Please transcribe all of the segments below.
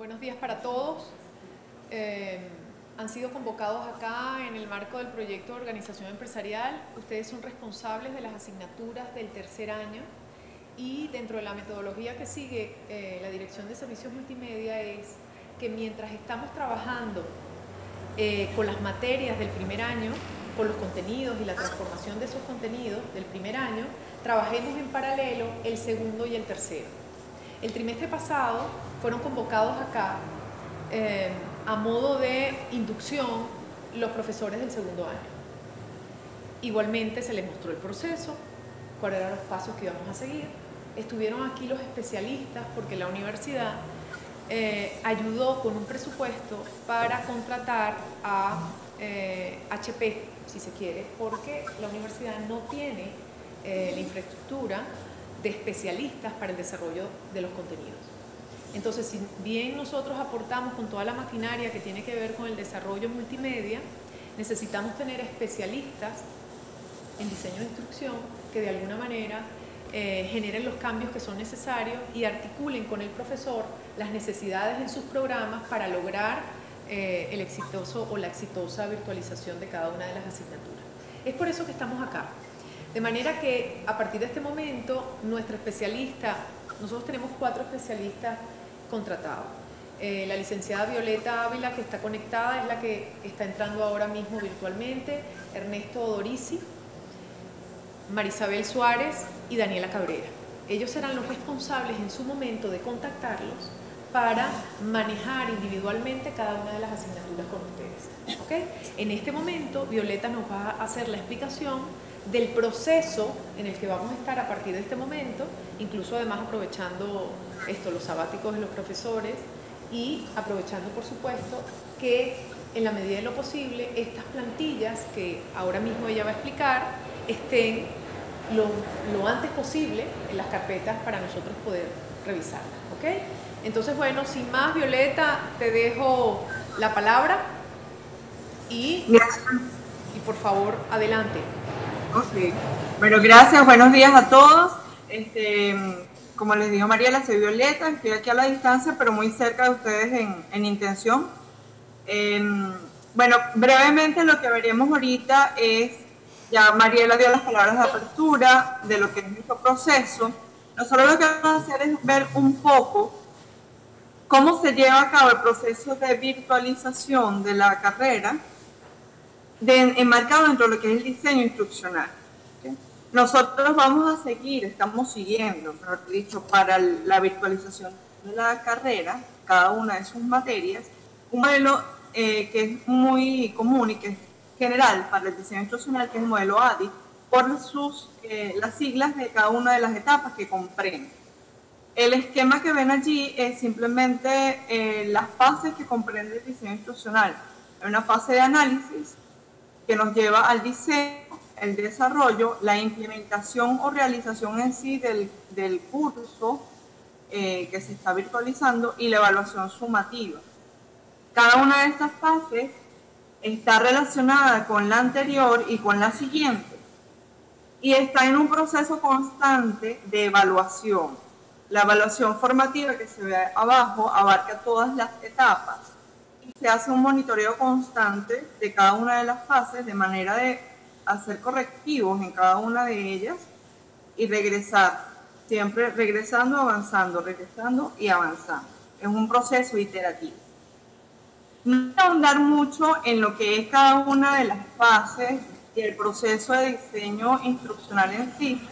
Buenos días para todos. Han sido convocados acá en el marco del proyecto de organización empresarial. Ustedes son responsables de las asignaturas del tercer año y dentro de la metodología que sigue la Dirección de Servicios Multimedia es que mientras estamos trabajando con las materias del primer año, con los contenidos y la transformación de esos contenidos del primer año, trabajemos en paralelo el segundo y el tercero. El trimestre pasado fueron convocados acá a modo de inducción los profesores del segundo año. Igualmente se les mostró el proceso, cuáles eran los pasos que íbamos a seguir. Estuvieron aquí los especialistas porque la universidad ayudó con un presupuesto para contratar a HP, si se quiere, porque la universidad no tiene la infraestructura de especialistas para el desarrollo de los contenidos. Entonces, si bien nosotros aportamos con toda la maquinaria que tiene que ver con el desarrollo multimedia, necesitamos tener especialistas en diseño de instrucción que de alguna manera generen los cambios que son necesarios y articulen con el profesor las necesidades en sus programas para lograr el exitoso o la exitosa virtualización de cada una de las asignaturas. Es por eso que estamos acá. De manera que a partir de este momento, nuestra especialista, nosotros tenemos 4 especialistas contratados. La licenciada Violeta Ávila, que está conectada, es la que está entrando ahora mismo virtualmente, Ernesto Odorici, Marisabel Suárez y Daniela Cabrera. Ellos serán los responsables en su momento de contactarlos para manejar individualmente cada una de las asignaturas con ustedes. ¿Okay? En este momento, Violeta nos va a hacer la explicación del proceso en el que vamos a estar a partir de este momento, incluso además aprovechando los sabáticos de los profesores y aprovechando, por supuesto, que en la medida de lo posible estas plantillas que ahora mismo ella va a explicar estén lo antes posible en las carpetas para nosotros poder revisarlas. ¿Okay? Entonces, bueno, sin más, Violeta, te dejo la palabra y por favor, adelante. Ok, bueno, gracias, buenos días a todos. Como les dijo Mariela, soy Violeta, estoy aquí a la distancia, pero muy cerca de ustedes en intención. Bueno, brevemente lo que veremos ahorita es, ya Mariela dio las palabras de apertura de lo que es nuestro proceso. Nosotros lo que vamos a hacer es ver un poco cómo se lleva a cabo el proceso de virtualización de la carrera, enmarcado dentro de lo que es el diseño instruccional. ¿Okay? Nosotros vamos a seguir, estamos siguiendo, mejor dicho, para la virtualización de la carrera, cada una de sus materias, un modelo que es muy común y que es general para el diseño instruccional, que es el modelo ADI, por las siglas de cada una de las etapas que comprende. El esquema que ven allí es simplemente las fases que comprende el diseño instruccional. Hay una fase de análisis, que nos lleva al diseño, el desarrollo, la implementación o realización en sí del curso que se está virtualizando y la evaluación sumativa. Cada una de estas fases está relacionada con la anterior y con la siguiente y está en un proceso constante de evaluación. La evaluación formativa que se ve abajo abarca todas las etapas. Se hace un monitoreo constante de cada una de las fases de manera de hacer correctivos en cada una de ellas y regresar, siempre regresando, avanzando, regresando y avanzando. Es un proceso iterativo. No voy a ahondar mucho en lo que es cada una de las fases y el proceso de diseño instruccional en sí,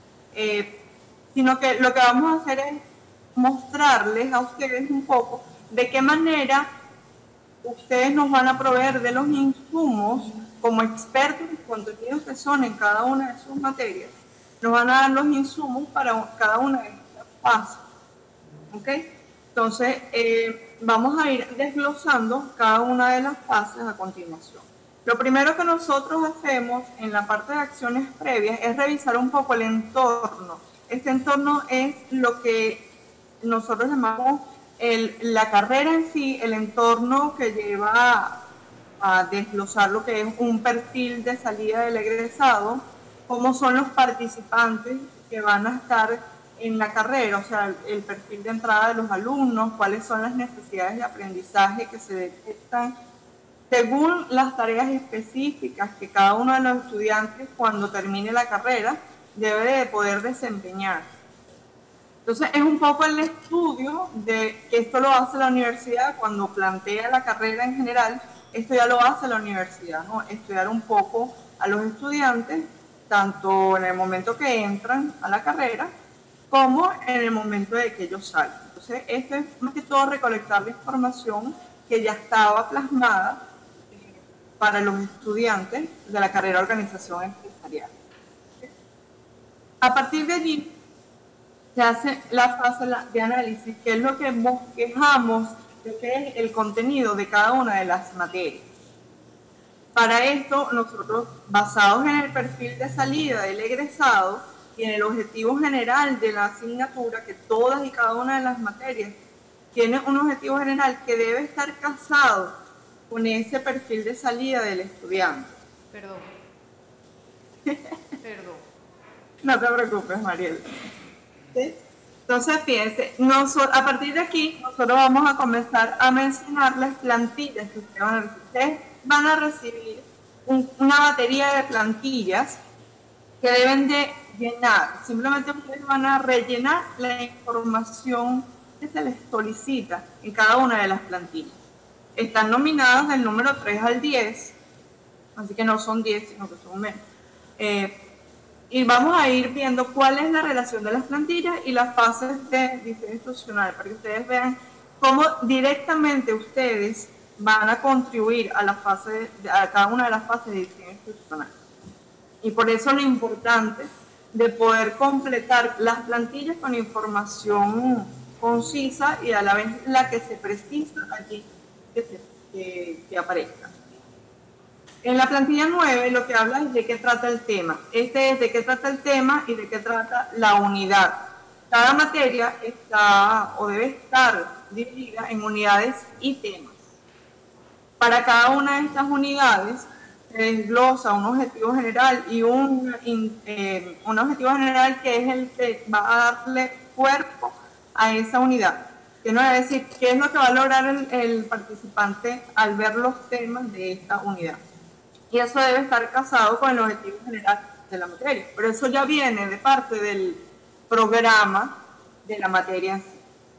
sino que lo que vamos a hacer es mostrarles a ustedes un poco de qué manera ustedes nos van a proveer de los insumos como expertos en contenidos que son en cada una de sus materias. Nos van a dar los insumos para cada una de estas fases. ¿Okay? Entonces, vamos a ir desglosando cada una de las fases a continuación. Lo primero que nosotros hacemos en la parte de acciones previas es revisar un poco el entorno. Este entorno es lo que nosotros llamamos la carrera en sí, el entorno que lleva a desglosar lo que es un perfil de salida del egresado, cómo son los participantes que van a estar en la carrera, o sea, el perfil de entrada de los alumnos, cuáles son las necesidades de aprendizaje que se detectan según las tareas específicas que cada uno de los estudiantes cuando termine la carrera debe de poder desempeñar. Entonces es un poco el estudio de que esto lo hace la universidad cuando plantea la carrera en general, esto ya lo hace la universidad, ¿no? Estudiar un poco a los estudiantes, tanto en el momento que entran a la carrera, como en el momento de que ellos salen. Entonces esto es más que todo recolectar la información que ya estaba plasmada para los estudiantes de la carrera de organización empresarial. A partir de allí se hace la fase de análisis, que es lo que bosquejamos de qué es el contenido de cada una de las materias. Para esto, nosotros, basados en el perfil de salida del egresado y en el objetivo general de la asignatura, que todas y cada una de las materias tiene un objetivo general que debe estar casado con ese perfil de salida del estudiante. Perdón. Perdón. No te preocupes, Mariel. ¿Sí? Entonces, fíjense, a partir de aquí, nosotros vamos a comenzar a mencionar las plantillas que ustedes van a recibir. Ustedes van a recibir una batería de plantillas que deben de llenar. Simplemente ustedes van a rellenar la información que se les solicita en cada una de las plantillas. Están nominadas del número 3 al 10, así que no son 10, sino que son menos. Y vamos a ir viendo cuál es la relación de las plantillas y las fases de diseño institucional, para que ustedes vean cómo directamente ustedes van a contribuir a cada una de las fases de diseño institucional. Y por eso lo importante de poder completar las plantillas con información concisa y a la vez la que se precisa allí que aparezca. En la plantilla 9 lo que habla es de qué trata el tema. Este es de qué trata el tema y de qué trata la unidad. Cada materia está o debe estar dividida en unidades y temas. Para cada una de estas unidades se desglosa un objetivo general y un objetivo general que es el que va a darle cuerpo a esa unidad. Que no es decir, qué es lo que va a lograr el participante al ver los temas de esta unidad. Y eso debe estar casado con el objetivo general de la materia. Pero eso ya viene de parte del programa de la materia en sí.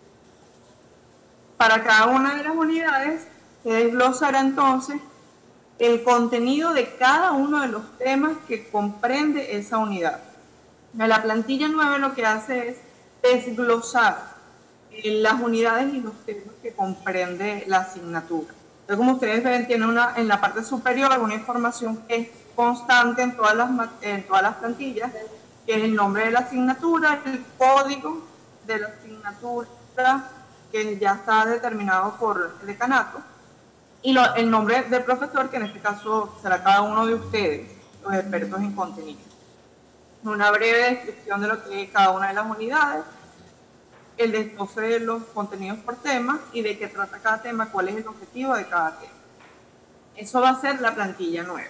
Para cada una de las unidades se desglosará entonces el contenido de cada uno de los temas que comprende esa unidad. La plantilla 9 lo que hace es desglosar las unidades y los temas que comprende la asignatura. Entonces, como ustedes ven, tiene en la parte superior una información que es constante en todas las plantillas, que es el nombre de la asignatura, el código de la asignatura, que ya está determinado por el decanato, y el nombre del profesor, que en este caso será cada uno de ustedes, los expertos en contenido. Una breve descripción de lo que es cada una de las unidades, el desglose de los contenidos por tema y de qué trata cada tema, cuál es el objetivo de cada tema. Eso va a ser la plantilla 9.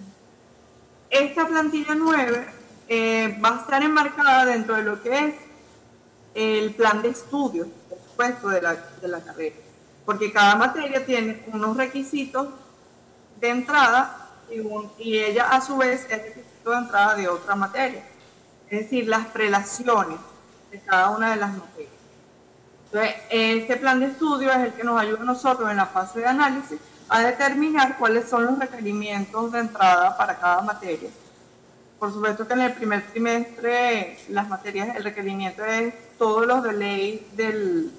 Esta plantilla 9 va a estar enmarcada dentro de lo que es el plan de estudios, por supuesto, de la carrera. Porque cada materia tiene unos requisitos de entrada y ella a su vez es requisito de entrada de otra materia. Es decir, las prelaciones de cada una de las materias. Entonces, este plan de estudio es el que nos ayuda a nosotros en la fase de análisis a determinar cuáles son los requerimientos de entrada para cada materia. Por supuesto que en el primer trimestre las materias, el requerimiento es todos los de ley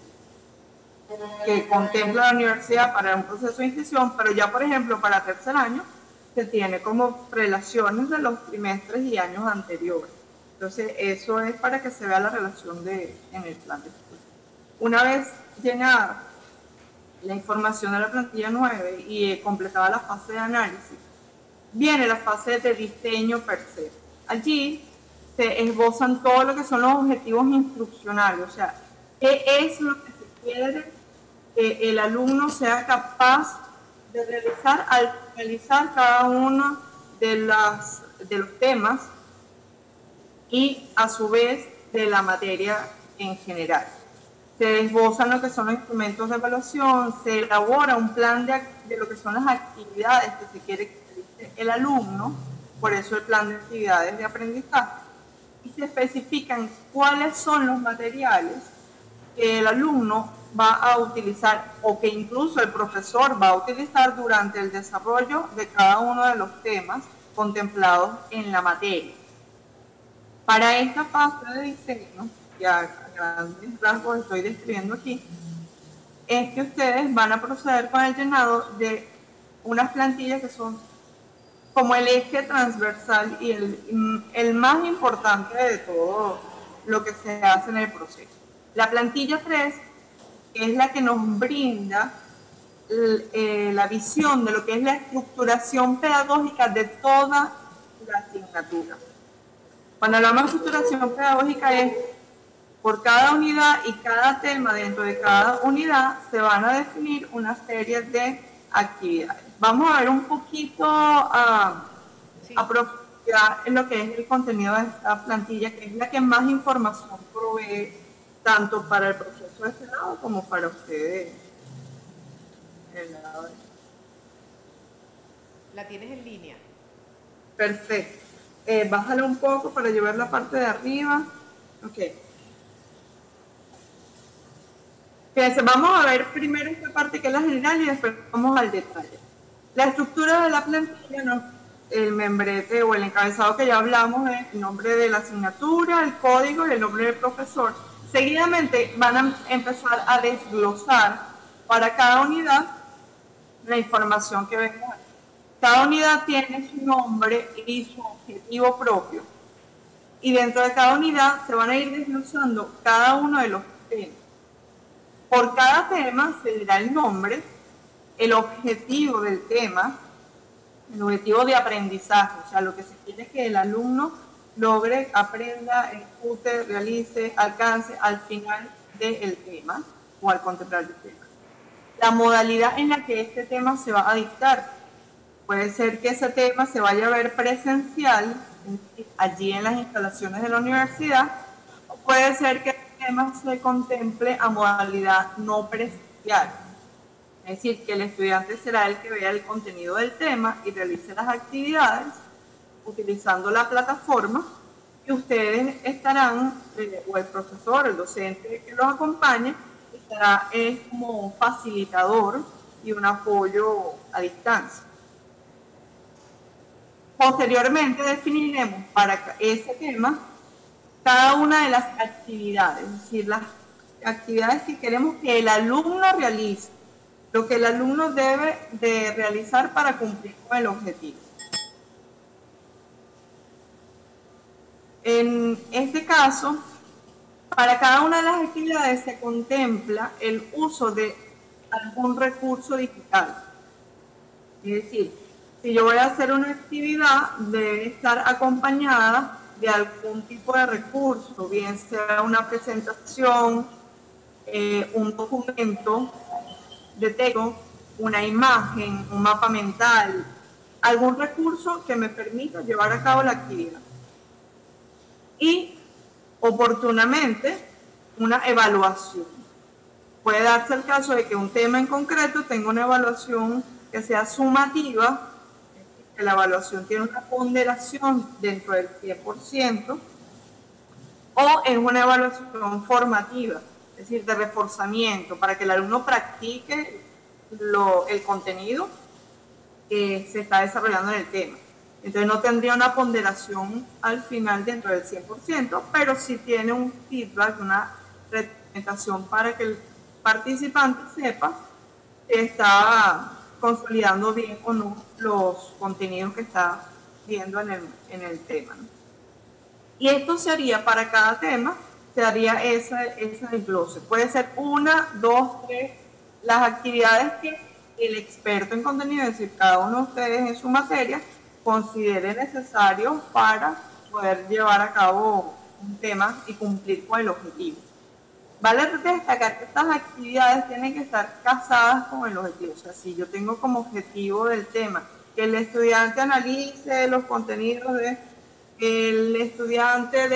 que contempla la universidad para un proceso de inscripción, pero ya por ejemplo para tercer año se tiene como prelaciones de los trimestres y años anteriores. Entonces eso es para que se vea la relación en el plan de estudio. Una vez llenada la información de la plantilla 9 y completada la fase de análisis, viene la fase de diseño per se. Allí se esbozan todo lo que son los objetivos instruccionales, o sea, qué es lo que se quiere que el alumno sea capaz de realizar al finalizar cada uno de los temas y a su vez de la materia en general. Se esbozan lo que son los instrumentos de evaluación, se elabora un plan de lo que son las actividades que se quiere que realice el alumno, por eso el plan de actividades de aprendizaje, y se especifican cuáles son los materiales que el alumno va a utilizar o que incluso el profesor va a utilizar durante el desarrollo de cada uno de los temas contemplados en la materia. Para esta fase de diseño, ya a grandes rasgos estoy describiendo aquí, es que ustedes van a proceder con el llenado de unas plantillas que son como el eje transversal y el más importante de todo lo que se hace en el proceso. La plantilla 3 es la que nos brinda la visión de lo que es la estructuración pedagógica de toda la asignatura. Cuando hablamos de estructuración pedagógica es por cada unidad y cada tema dentro de cada unidad se van a definir una serie de actividades. Vamos a ver un poquito a profundidad en lo que es el contenido de esta plantilla, que es la que más información provee tanto para el proceso de este lado como para ustedes. ¿La tienes en línea? Perfecto. Bájale un poco para llevar la parte de arriba. Ok. Fíjense, vamos a ver primero esta parte que es la general y después vamos al detalle. La estructura de la plantilla, el membrete o el encabezado que ya hablamos es el nombre de la asignatura, el código y el nombre del profesor. Seguidamente van a empezar a desglosar para cada unidad la información que vemos aquí. Cada unidad tiene su nombre y su objetivo propio. Y dentro de cada unidad se van a ir desglosando cada uno de los temas. Por cada tema se dirá el nombre, el objetivo del tema, el objetivo de aprendizaje, o sea, lo que se quiere que el alumno logre, aprenda, ejecute, realice, alcance al final del tema o al contemplar el tema. La modalidad en la que este tema se va a dictar. Puede ser que ese tema se vaya a ver presencial, allí en las instalaciones de la universidad, o puede ser que el tema se contemple a modalidad no presencial. Es decir, que el estudiante será el que vea el contenido del tema y realice las actividades utilizando la plataforma, y ustedes estarán, o el profesor, el docente que los acompañe, estará como un facilitador y un apoyo a distancia. Posteriormente definiremos para ese tema cada una de las actividades, es decir, las actividades que queremos que el alumno realice, lo que el alumno debe de realizar para cumplir con el objetivo. En este caso, para cada una de las actividades se contempla el uso de algún recurso digital. Es decir, si yo voy a hacer una actividad, debe estar acompañada de algún tipo de recurso, bien sea una presentación, un documento de texto, una imagen, un mapa mental, algún recurso que me permita llevar a cabo la actividad. Y, oportunamente, una evaluación. Puede darse el caso de que un tema en concreto tenga una evaluación que sea sumativa, que la evaluación tiene una ponderación dentro del 100%, o es una evaluación formativa, es decir, de reforzamiento, para que el alumno practique el contenido que se está desarrollando en el tema. Entonces no tendría una ponderación al final dentro del 100%, pero sí tiene un feedback, una retroalimentación para que el participante sepa que está consolidando bien o no los contenidos que está viendo en el tema, ¿no? Y esto se haría para cada tema, se haría ese desglose. Puede ser 1, 2, 3, las actividades que el experto en contenido, es decir, cada uno de ustedes en su materia, considere necesario para poder llevar a cabo un tema y cumplir con el objetivo. Vale destacar que estas actividades tienen que estar casadas con el objetivo. O sea, si yo tengo como objetivo del tema que el estudiante analice los contenidos el estudiante describa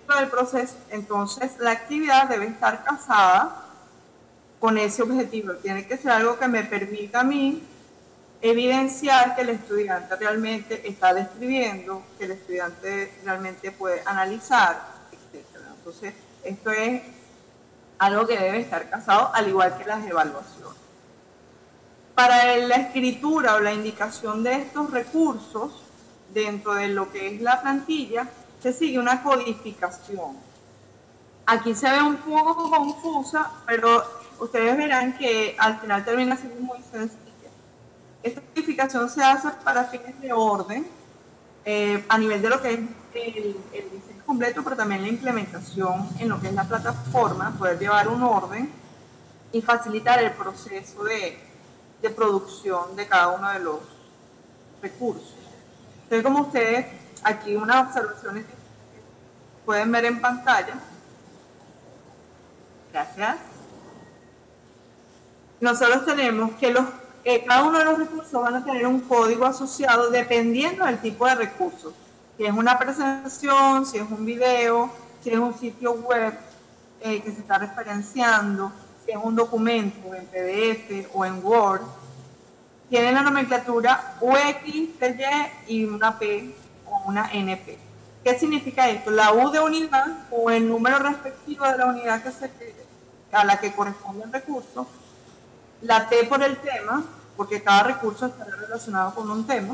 dentro del proceso, entonces la actividad debe estar casada con ese objetivo. Tiene que ser algo que me permita a mí evidenciar que el estudiante realmente está describiendo, que el estudiante realmente puede analizar, etc. Entonces, esto es algo que debe estar casado, al igual que las evaluaciones. Para la escritura o la indicación de estos recursos, dentro de lo que es la plantilla, se sigue una codificación. Aquí se ve un poco confusa, pero ustedes verán que al final termina siendo muy sencilla. Esta codificación se hace para fines de orden, a nivel de lo que es el diseño completo, pero también la implementación en lo que es la plataforma, poder llevar un orden y facilitar el proceso de producción de cada uno de los recursos. Entonces, como ustedes, aquí unas observaciones que pueden ver en pantalla. Gracias. Nosotros tenemos que cada uno de los recursos van a tener un código asociado dependiendo del tipo de recurso. Si es una presentación, si es un video, si es un sitio web que se está referenciando, si es un documento en PDF o en Word, tienen la nomenclatura UX, TY y una P o una NP. ¿Qué significa esto? La U de unidad o el número respectivo de la unidad a la que corresponde el recurso, la T por el tema, porque cada recurso está relacionado con un tema,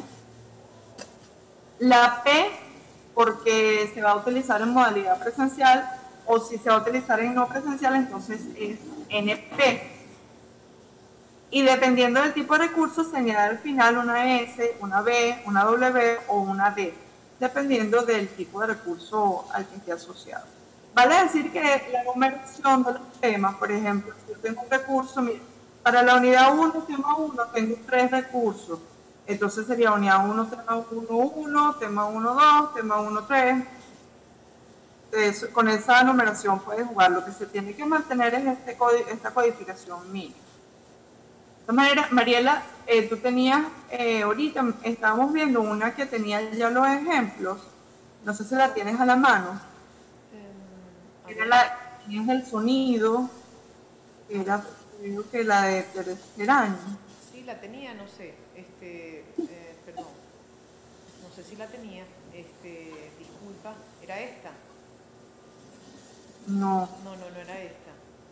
la P porque se va a utilizar en modalidad presencial, o si se va a utilizar en no presencial, entonces es NP. Y dependiendo del tipo de recurso, se añade al final una S, una B, una W o una D, dependiendo del tipo de recurso al que esté asociado. Vale decir que la numeración de los temas, por ejemplo, si yo tengo un recurso, mira, para la unidad 1, tema 1, tengo 3 recursos. Entonces sería unidad 1, tema 1, 1, tema 1, 2, tema 1, 3. Entonces, con esa numeración puedes jugar. Lo que se tiene que mantener es esta codificación mínima. De todas maneras, Mariela, tú tenías, ahorita estábamos viendo una que tenía ya los ejemplos. No sé si la tienes a la mano. Tenías el sonido, era creo que la de tercer año. Sí, la tenía, no sé, perdón, no sé si la tenía, disculpa, ¿era esta? No. No era esta.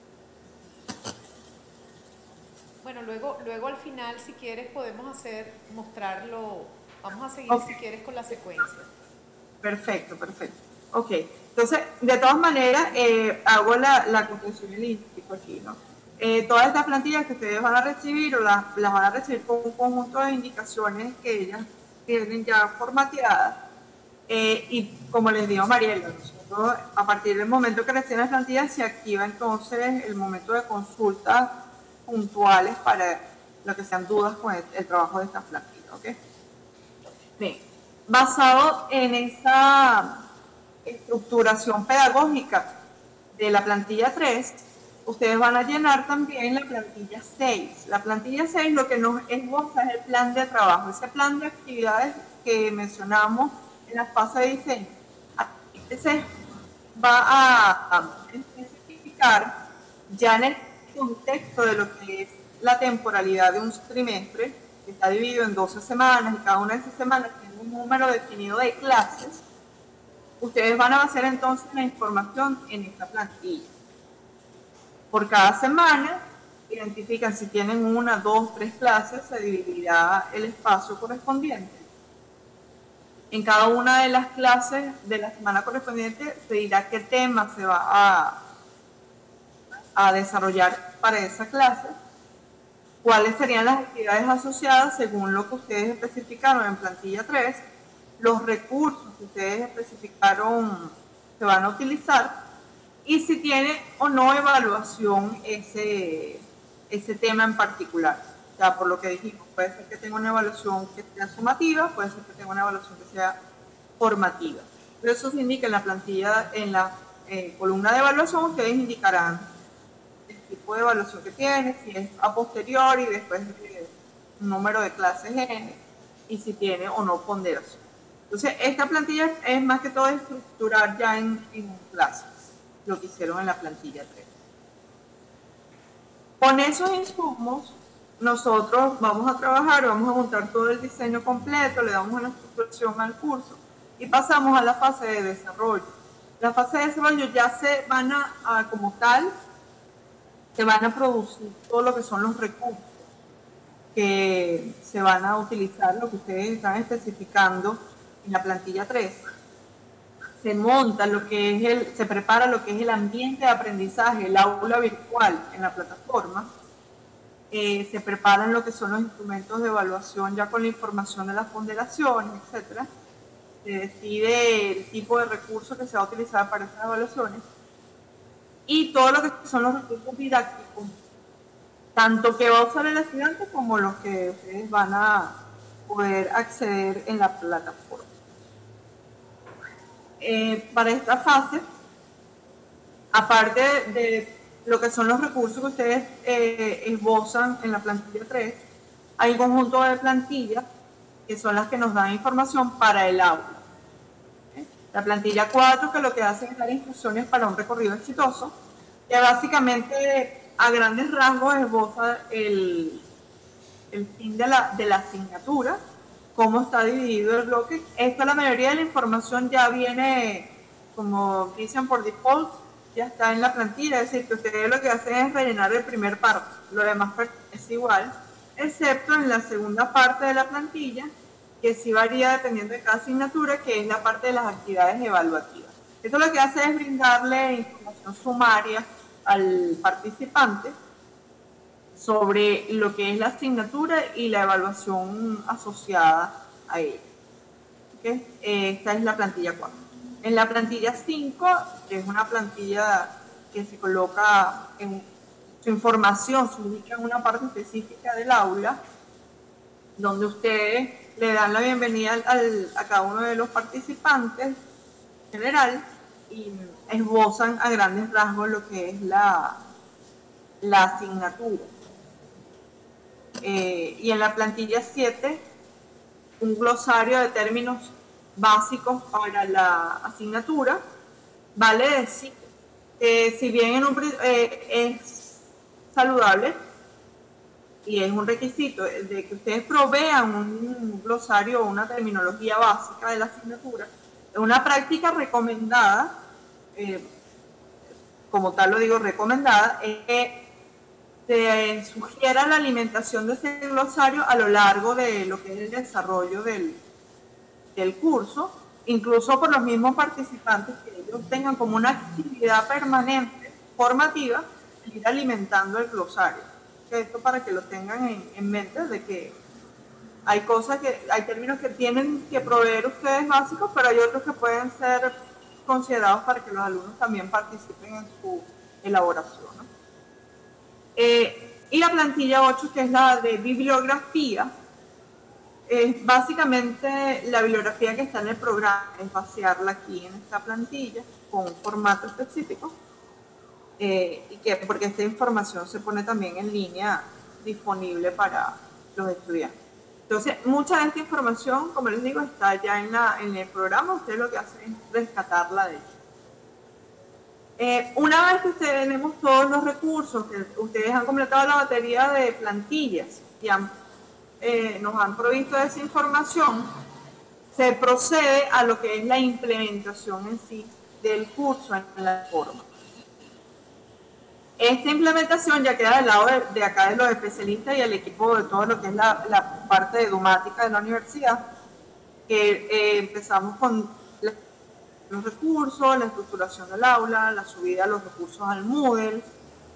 Bueno, luego al final, si quieres, podemos mostrarlo, vamos a seguir si quieres con la secuencia. Perfecto. Ok, entonces, de todas maneras, hago la conclusión y indico aquí, ¿no? Todas estas plantillas que ustedes van a recibir, o las van a recibir con un conjunto de indicaciones que ellas tienen ya formateadas. Y como les digo, Mariela, nosotros, a partir del momento que reciben las plantillas, se activa entonces el momento de consultas puntuales para lo que sean dudas con el trabajo de estas plantillas, ¿ok? Bien, basado en esa estructuración pedagógica de la plantilla 3, ustedes van a llenar también la plantilla 6. La plantilla 6 lo que nos esboza es el plan de trabajo, ese plan de actividades que mencionamos en la fase de diseño. Ese va a especificar ya en el contexto de lo que es la temporalidad de un trimestre, que está dividido en 12 semanas, y cada una de esas semanas tiene un número definido de clases. Ustedes van a basar entonces la información en esta plantilla. Por cada semana, identifican si tienen 1, 2, 3 clases, se dividirá el espacio correspondiente. En cada una de las clases de la semana correspondiente se dirá qué tema se va a desarrollar para esa clase, cuáles serían las actividades asociadas según lo que ustedes especificaron en plantilla 3, los recursos que ustedes especificaron se van a utilizar, y si tiene o no evaluación ese tema en particular. Ya por lo que dijimos, puede ser que tenga una evaluación que sea sumativa, puede ser que tenga una evaluación que sea formativa. Pero eso se indica en la plantilla, en la columna de evaluación, ustedes indicarán el tipo de evaluación que tiene, si es a posteriori, después un número de clases N, y si tiene o no ponderación. Entonces, esta plantilla es más que todo estructurar ya en clases, lo que hicieron en la plantilla 3. Con esos insumos, nosotros vamos a trabajar, vamos a montar todo el diseño completo, le damos una estructuración al curso y pasamos a la fase de desarrollo. La fase de desarrollo ya se van como tal, se van a producir todo lo que son los recursos que se van a utilizar, lo que ustedes están especificando en la plantilla 3. Se monta lo que es se prepara lo que es el ambiente de aprendizaje, el aula virtual en la plataforma. Se preparan lo que son los instrumentos de evaluación ya con la información de las ponderaciones, etcétera. Se decide el tipo de recurso que se va a utilizar para esas evaluaciones y todo lo que son los recursos didácticos, tanto que va a usar el estudiante como los que ustedes van a poder acceder en la plataforma. Para esta fase, aparte de lo que son los recursos que ustedes esbozan en la plantilla 3, hay un conjunto de plantillas que son las que nos dan información para el aula. La plantilla 4, que lo que hace es dar instrucciones para un recorrido exitoso, que básicamente a grandes rasgos esboza el fin de la asignatura, cómo está dividido el bloque. Esto, la mayoría de la información ya viene, como dicen por default, ya está en la plantilla, es decir, que ustedes lo que hacen es rellenar el primer párrafo, lo demás es igual, excepto en la segunda parte de la plantilla, que sí varía dependiendo de cada asignatura, que es la parte de las actividades evaluativas. Esto lo que hace es brindarle información sumaria al participante sobre lo que es la asignatura y la evaluación asociada a ella. ¿Okay? Esta es la plantilla 4. En la plantilla 5, que es una plantilla que se coloca en su información, se ubica en una parte específica del aula, donde ustedes le dan la bienvenida a cada uno de los participantes en general y esbozan a grandes rasgos lo que es la asignatura. Y en la plantilla 7, un glosario de términos básicos para la asignatura. Vale decir que si bien es saludable y es un requisito de que ustedes provean un glosario o una terminología básica de la asignatura, es una práctica recomendada, como tal lo digo recomendada, es que se sugiera la alimentación de ese glosario a lo largo de lo que es el desarrollo del curso, incluso por los mismos participantes, que ellos tengan como una actividad permanente, formativa, ir alimentando el glosario. Esto para que lo tengan en mente, de que hay términos que tienen que proveer ustedes básicos, pero hay otros que pueden ser considerados para que los alumnos también participen en su elaboración, ¿no? Y la plantilla 8, que es la de bibliografía, es básicamente la bibliografía que está en el programa, es vaciarla aquí en esta plantilla con un formato específico, porque esta información se pone también en línea disponible para los estudiantes. Entonces, mucha de esta información, como les digo, está ya en el programa. Ustedes lo que hacen es rescatarla de ella. Una vez que tenemos todos los recursos, que ustedes han completado la batería de plantillas y nos han provisto de esa información, se procede a lo que es la implementación en sí del curso en la forma. Esta implementación ya queda del lado de acá de los especialistas y el equipo de todo lo que es la parte de edumática de la universidad, que empezamos con los recursos, la estructuración del aula, la subida de los recursos al Moodle,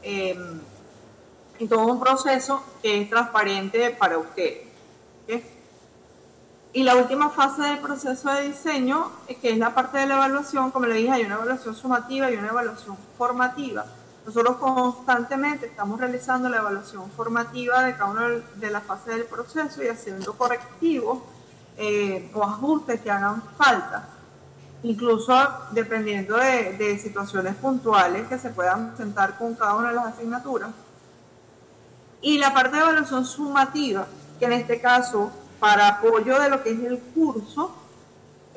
y todo un proceso que es transparente para ustedes. ¿Okay? Y la última fase del proceso de diseño, que es la parte de la evaluación. Como le dije, hay una evaluación sumativa y una evaluación formativa. Nosotros constantemente estamos realizando la evaluación formativa de cada una de las fases del proceso y haciendo correctivos o ajustes que hagan falta, incluso dependiendo de situaciones puntuales que se puedan presentar con cada una de las asignaturas. Y la parte de evaluación sumativa, que en este caso, para apoyo de lo que es el curso,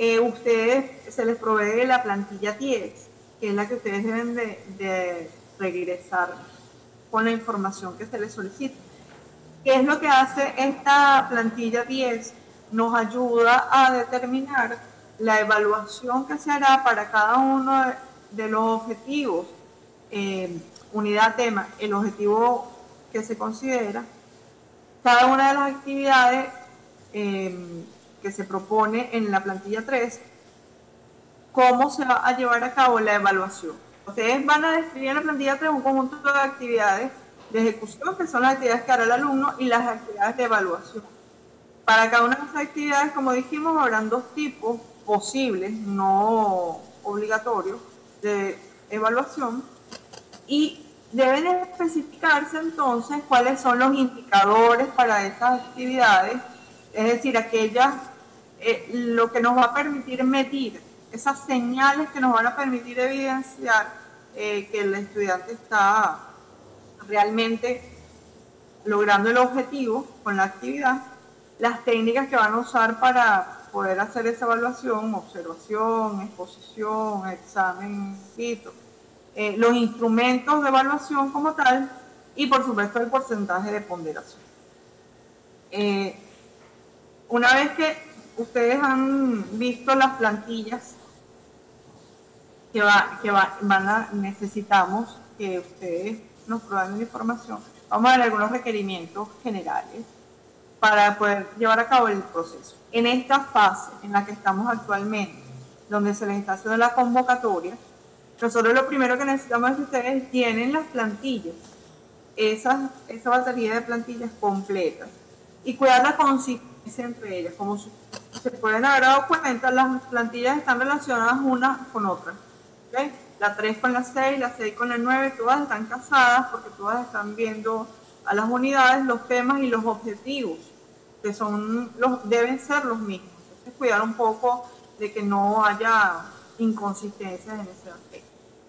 ustedes se les provee la plantilla 10, que es la que ustedes deben de regresar con la información que se les solicita. ¿Qué es lo que hace esta plantilla 10? Nos ayuda a determinar la evaluación que se hará para cada uno de los objetivos, unidad tema, el objetivo que se considera, cada una de las actividades que se propone en la plantilla 3, cómo se va a llevar a cabo la evaluación. Ustedes van a describir en la plantilla 3 un conjunto de actividades de ejecución, que son las actividades que hará el alumno, y las actividades de evaluación. Para cada una de esas actividades, como dijimos, habrán dos tipos posibles, no obligatorios, de evaluación, y deben especificarse entonces cuáles son los indicadores para esas actividades, es decir, aquellas, lo que nos va a permitir medir, esas señales que nos van a permitir evidenciar que el estudiante está realmente logrando el objetivo con la actividad, las técnicas que van a usar para poder hacer esa evaluación, observación, exposición, examen, los instrumentos de evaluación como tal, y por supuesto el porcentaje de ponderación. Una vez que ustedes han visto las plantillas necesitamos que ustedes nos proveen la información, vamos a ver algunos requerimientos generales para poder llevar a cabo el proceso. En esta fase en la que estamos actualmente, donde se les está haciendo la convocatoria, nosotros lo primero que necesitamos es que ustedes tienen las plantillas, esa batería de plantillas completas, y cuidar la consistencia entre ellas. Como se pueden haber dado cuenta, las plantillas están relacionadas unas con otras. ¿Okay? La 3 con la 6, la 6 con la 9, todas están casadas porque todas están viendo a las unidades, los temas y los objetivos, que deben ser los mismos. Entonces, cuidar un poco de que no haya inconsistencias en ese aspecto.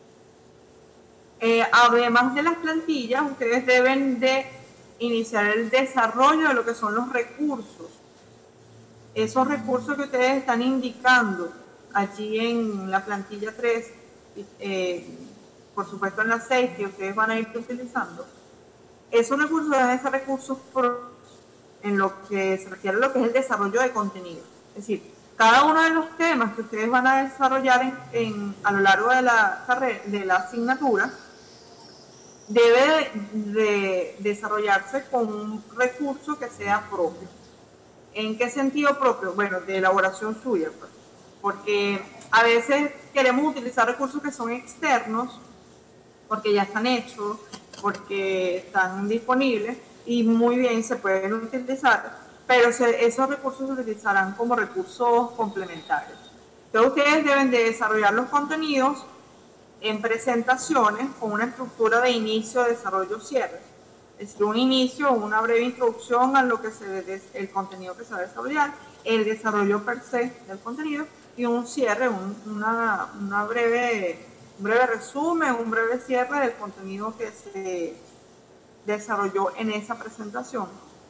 Además de las plantillas, ustedes deben de iniciar el desarrollo de lo que son los recursos. Esos recursos que ustedes están indicando allí en la plantilla 3, por supuesto en la 6 que ustedes van a ir utilizando, esos recursos deben ser recursos en lo que se refiere a lo que es el desarrollo de contenido. Es decir, cada uno de los temas que ustedes van a desarrollar a lo largo de la asignatura debe de desarrollarse con un recurso que sea propio. ¿En qué sentido propio? Bueno, de elaboración suya, pues, porque a veces queremos utilizar recursos que son externos, porque ya están hechos, porque están disponibles, y muy bien se pueden utilizar, pero esos recursos se utilizarán como recursos complementarios. Entonces ustedes deben de desarrollar los contenidos en presentaciones con una estructura de inicio, desarrollo, cierre. Es decir, un inicio, una breve introducción a lo que el contenido que se va a desarrollar, el desarrollo per se del contenido, y un cierre, un breve resumen, un breve cierre del contenido que se desarrolló en esa presentación.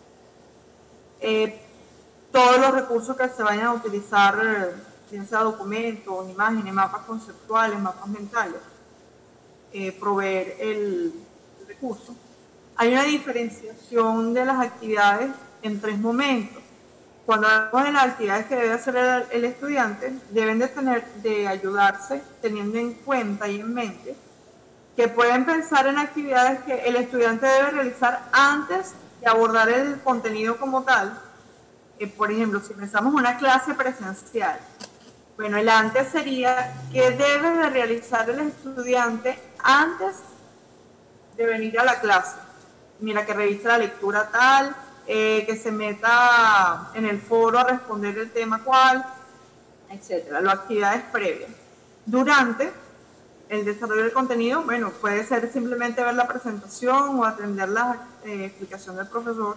Todos los recursos que se vayan a utilizar, bien sea documentos, imágenes, mapas conceptuales, mapas mentales, proveer el recurso. Hay una diferenciación de las actividades en 3 momentos. Cuando hablamos de las actividades que debe hacer el estudiante, deben de ayudarse teniendo en cuenta y en mente que pueden pensar en actividades que el estudiante debe realizar antes de abordar el contenido como tal. Por ejemplo, si pensamos en una clase presencial, bueno, el antes sería que debe de realizar el estudiante antes de venir a la clase. Mira, que revise la lectura tal, que se meta en el foro a responder el tema cual, etcétera. Las actividades previas. Durante el desarrollo del contenido, bueno, puede ser simplemente ver la presentación o atender la explicación del profesor.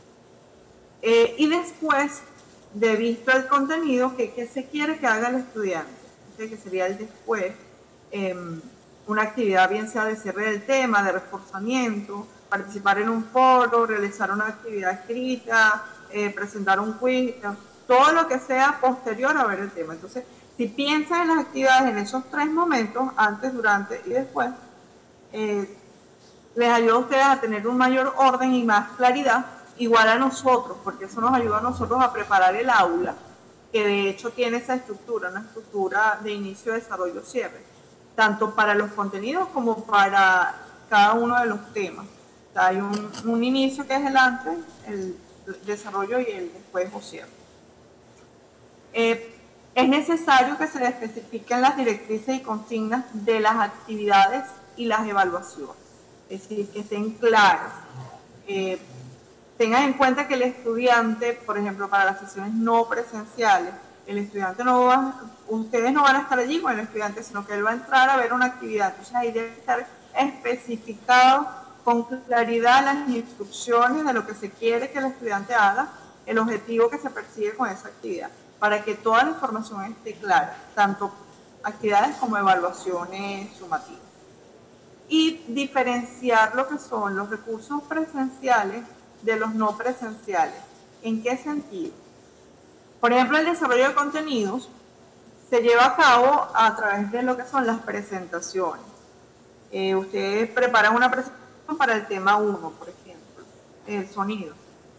Y después de visto el contenido, ¿qué se quiere que haga el estudiante? Que sería el después, una actividad bien sea de cierre del tema, de reforzamiento, participar en un foro, realizar una actividad escrita, presentar un quiz. todo lo que sea posterior a ver el tema. Entonces, si piensan en las actividades en esos 3 momentos, antes, durante y después, les ayuda a ustedes a tener un mayor orden y más claridad, igual a nosotros, porque eso nos ayuda a nosotros a preparar el aula, que de hecho tiene esa estructura, una estructura de inicio, desarrollo, cierre, tanto para los contenidos como para cada uno de los temas. O sea, hay un inicio que es el antes, el desarrollo y el después o cierre. Es necesario que se especifiquen las directrices y consignas de las actividades y las evaluaciones, es decir, que estén claras. Tengan en cuenta que el estudiante, por ejemplo, para las sesiones no presenciales, el estudiante no va, ustedes no van a estar allí con el estudiante, sino que él va a entrar a ver una actividad. Entonces ahí debe estar especificado con claridad las instrucciones de lo que se quiere que el estudiante haga, el objetivo que se persigue con esa actividad, para que toda la información esté clara, tanto actividades como evaluaciones sumativas. Y diferenciar lo que son los recursos presenciales de los no presenciales. ¿En qué sentido? Por ejemplo, el desarrollo de contenidos se lleva a cabo a través de lo que son las presentaciones. Ustedes preparan una presentación para el tema 1, por ejemplo, el sonido.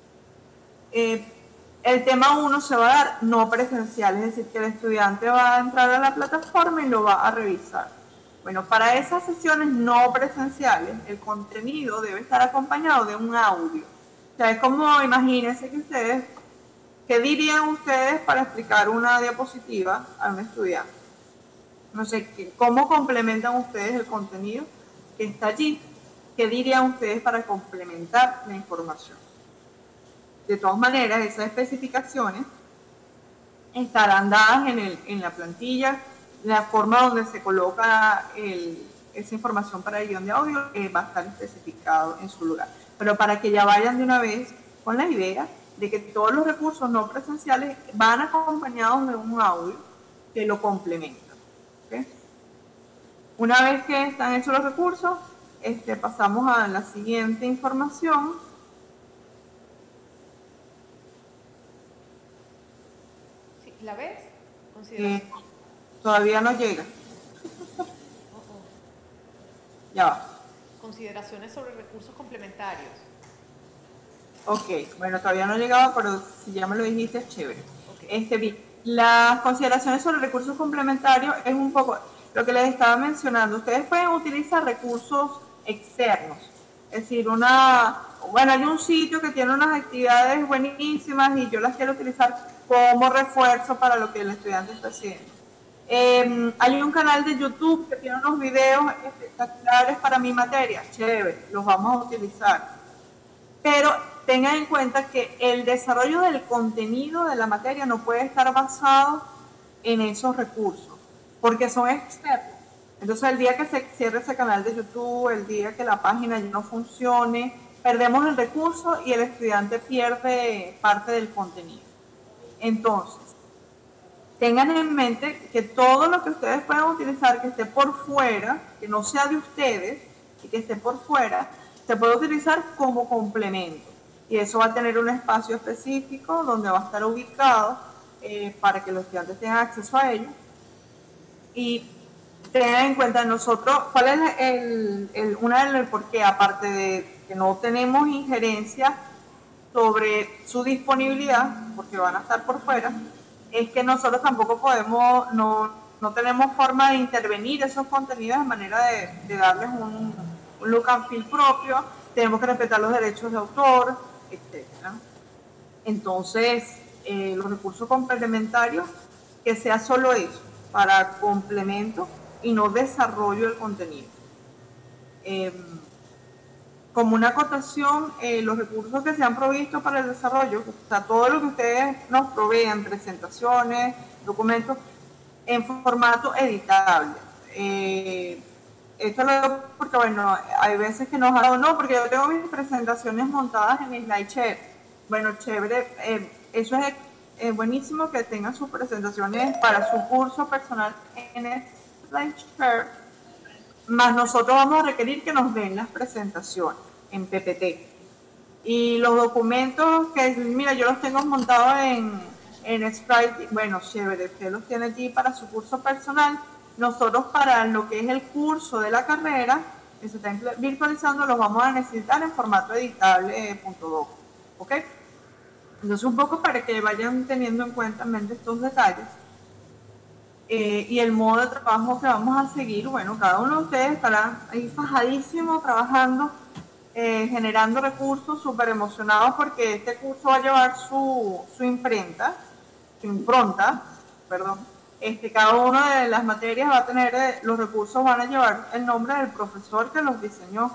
El tema 1 se va a dar no presencial, es decir, que el estudiante va a entrar a la plataforma y lo va a revisar. Bueno, para esas sesiones no presenciales, el contenido debe estar acompañado de un audio. O sea, es como, imagínense que ustedes, ¿qué dirían ustedes para explicar una diapositiva a un estudiante? No sé, ¿cómo complementan ustedes el contenido que está allí? ¿Qué dirían ustedes para complementar la información? De todas maneras, esas especificaciones estarán dadas en la plantilla, la forma donde se coloca esa información para el guión de audio va a estar especificado en su lugar. Pero para que ya vayan de una vez con la idea de que todos los recursos no presenciales van acompañados de un audio que lo complementa. ¿Okay? Una vez que están hechos los recursos, pasamos a la siguiente información. Sí, ¿la ves? Todavía no llega. Ya va. Consideraciones sobre recursos complementarios. Ok, bueno, todavía no llegaba, pero si ya me lo dijiste, es chévere. Okay. Las consideraciones sobre recursos complementarios es un poco lo que les estaba mencionando. Ustedes pueden utilizar recursos externos. Es decir, hay un sitio que tiene unas actividades buenísimas y yo las quiero utilizar como refuerzo para lo que el estudiante está haciendo. Hay un canal de YouTube que tiene unos videos espectaculares para mi materia, chévere, los vamos a utilizar. Pero tengan en cuenta que el desarrollo del contenido de la materia no puede estar basado en esos recursos, porque son externos. Entonces el día que se cierre ese canal de YouTube, el día que la página ya no funcione, perdemos el recurso y el estudiante pierde parte del contenido. Entonces, tengan en mente que todo lo que ustedes puedan utilizar que esté por fuera, que no sea de ustedes y que esté por fuera, se puede utilizar como complemento. Y eso va a tener un espacio específico donde va a estar ubicado para que los estudiantes tengan acceso a ello. Y tengan en cuenta nosotros, ¿cuál es una del por qué? Aparte de que no tenemos injerencia sobre su disponibilidad, porque van a estar por fuera, es que nosotros tampoco podemos, no tenemos forma de intervenir esos contenidos de manera de darles un look and feel propio, tenemos que respetar los derechos de autor, etc. Entonces, los recursos complementarios, que sea solo eso, para complemento y no desarrollo del contenido. Como una acotación, los recursos que se han provisto para el desarrollo, o sea, todo lo que ustedes nos provean, presentaciones, documentos, en formato editable. Esto lo digo porque, bueno, hay veces que nos ha dado, no, porque yo tengo mis presentaciones montadas en SlideShare. Bueno, chévere, eso es buenísimo que tengan sus presentaciones para su curso personal en SlideShare. Más nosotros vamos a requerir que nos den las presentaciones en PPT. Y los documentos que, mira, yo los tengo montados en Sprite, bueno, chévere, usted los tiene allí para su curso personal. Nosotros para lo que es el curso de la carrera que se está virtualizando los vamos a necesitar en formato editable .doc, ¿ok? Entonces un poco para que vayan teniendo en cuenta en mente estos detalles. Y el modo de trabajo que vamos a seguir, bueno, cada uno de ustedes estará ahí fajadísimo trabajando, generando recursos, súper emocionados porque este curso va a llevar su impronta, perdón. Cada una de las materias va a tener, los recursos van a llevar el nombre del profesor que los diseñó.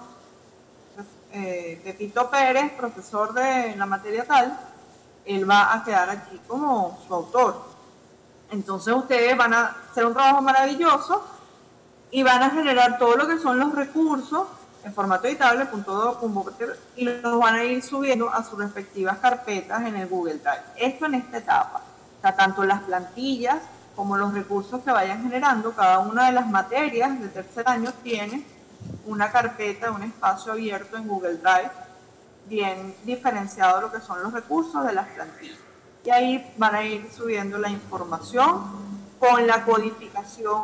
Pepito Pérez, profesor de la materia tal, él va a quedar aquí como su autor. Entonces ustedes van a hacer un trabajo maravilloso y van a generar todo lo que son los recursos en formato editable, y los van a ir subiendo a sus respectivas carpetas en el Google Drive. Esto en esta etapa. O sea, tanto las plantillas como los recursos que vayan generando, cada una de las materias de tercer año tiene una carpeta, un espacio abierto en Google Drive, bien diferenciado de lo que son los recursos de las plantillas. Y ahí van a ir subiendo la información con la codificación.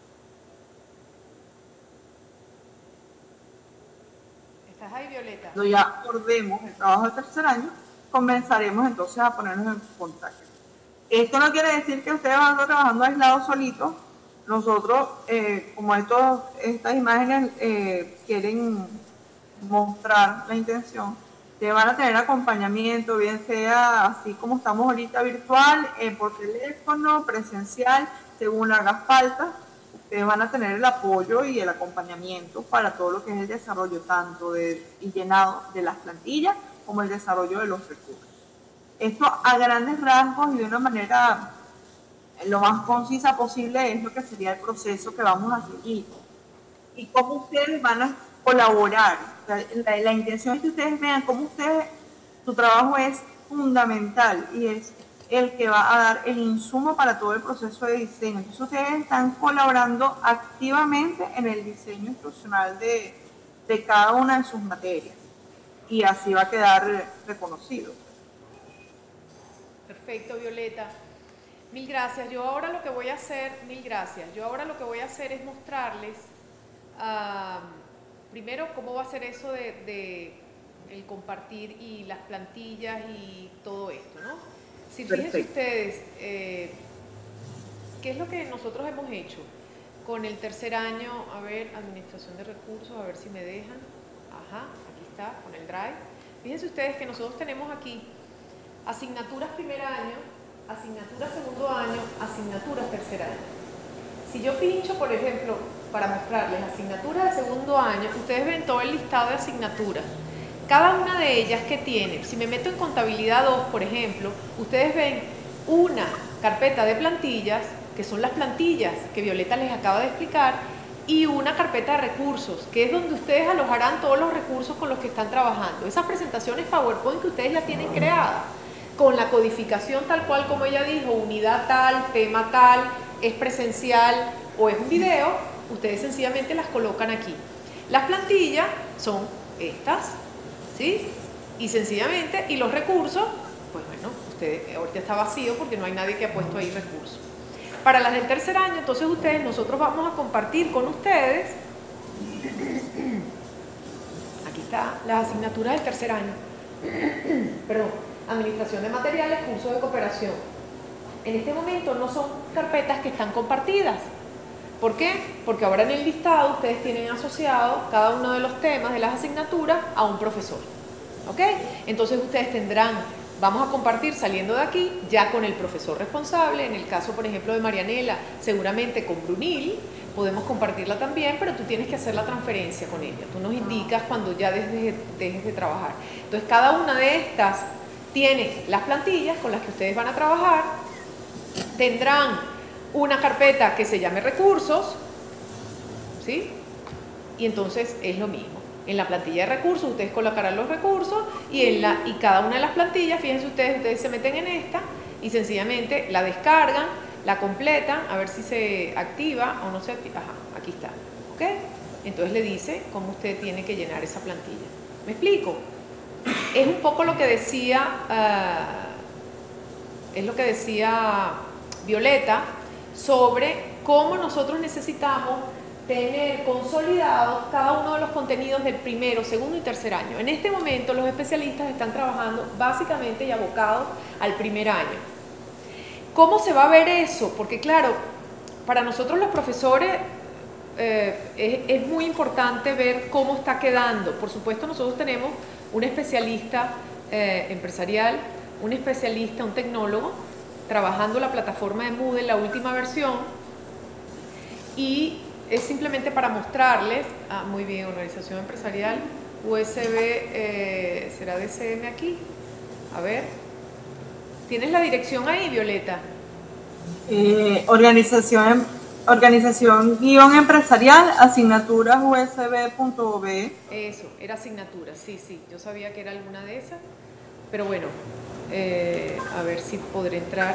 ¿Estás ahí, Violeta? Cuando ya acordemos el trabajo de tercer año, comenzaremos entonces a ponernos en contacto. Esto no quiere decir que ustedes van a estar trabajando aislados solitos. Nosotros, como estas imágenes quieren mostrar la intención, te van a tener acompañamiento, bien sea así como estamos ahorita virtual, por teléfono, presencial, según haga falta. Ustedes van a tener el apoyo y el acompañamiento para todo lo que es el desarrollo tanto y llenado de las plantillas como el desarrollo de los recursos. Esto a grandes rasgos y de una manera lo más concisa posible es lo que sería el proceso que vamos a seguir. Y cómo ustedes van a colaborar. La intención es que ustedes vean cómo su trabajo es fundamental y es el que va a dar el insumo para todo el proceso de diseño. Entonces ustedes están colaborando activamente en el diseño instruccional de cada una de sus materias y así va a quedar reconocido. Perfecto, Violeta. Mil gracias. Yo ahora lo que voy a hacer es mostrarles primero cómo va a ser eso de el compartir y las plantillas y todo esto, ¿no? Si fíjense ustedes, ¿qué es lo que nosotros hemos hecho con el tercer año? A ver, administración de recursos, a ver si me dejan. Ajá, aquí está, con el Drive. Fíjense ustedes que nosotros tenemos aquí asignaturas primer año, asignaturas segundo año, asignaturas tercer año. Si yo pincho, por ejemplo, para mostrarles asignaturas de segundo año, ustedes ven todo el listado de asignaturas. Cada una de ellas que tiene, si me meto en contabilidad 2, por ejemplo, ustedes ven una carpeta de plantillas, que son las plantillas que Violeta les acaba de explicar, y una carpeta de recursos, que es donde ustedes alojarán todos los recursos con los que están trabajando. Esas presentaciones PowerPoint que ustedes ya tienen creadas, con la codificación tal cual como ella dijo, unidad tal, tema tal, es presencial o es un video, ustedes sencillamente las colocan aquí. Las plantillas son estas, ¿sí? Y sencillamente, y los recursos, pues bueno, ahorita está vacío porque no hay nadie que ha puesto ahí recursos. Para las del tercer año, entonces nosotros vamos a compartir con ustedes, aquí está, las asignaturas del tercer año, perdón, administración de materiales, curso de cooperación. En este momento no son carpetas que están compartidas. ¿Por qué? Porque ahora en el listado ustedes tienen asociado cada uno de los temas de las asignaturas a un profesor. ¿Ok? Entonces ustedes vamos a compartir saliendo de aquí ya con el profesor responsable. En el caso, por ejemplo, de Marianela, seguramente con Brunil, podemos compartirla también, pero tú tienes que hacer la transferencia con ella. Tú nos indicas cuando ya dejes de trabajar. Entonces cada una de estas tiene las plantillas con las que ustedes van a trabajar, tendrán una carpeta que se llame recursos, ¿sí? Y entonces es lo mismo. En la plantilla de recursos ustedes colocarán los recursos y cada una de las plantillas, fíjense ustedes se meten en esta y sencillamente la descargan, la completan, a ver si se activa o no se activa. Ajá, aquí está, ¿ok? Entonces le dice cómo usted tiene que llenar esa plantilla. ¿Me explico? Es un poco lo que decía es lo que decía Violeta, sobre cómo nosotros necesitamos tener consolidados cada uno de los contenidos del primero, segundo y tercer año. En este momento los especialistas están trabajando básicamente y abocados al primer año. ¿Cómo se va a ver eso? Porque claro, para nosotros los profesores es muy importante ver cómo está quedando. Por supuesto, nosotros tenemos un especialista empresarial, un especialista, un tecnólogo, trabajando la plataforma de Moodle, la última versión, y es simplemente para mostrarles, muy bien, organización empresarial, USB, ¿será DCM aquí? A ver, ¿tienes la dirección ahí, Violeta? Organización guión empresarial, asignaturas usb.be. Eso, era asignatura, sí, yo sabía que era alguna de esas, pero bueno, a ver si podré entrar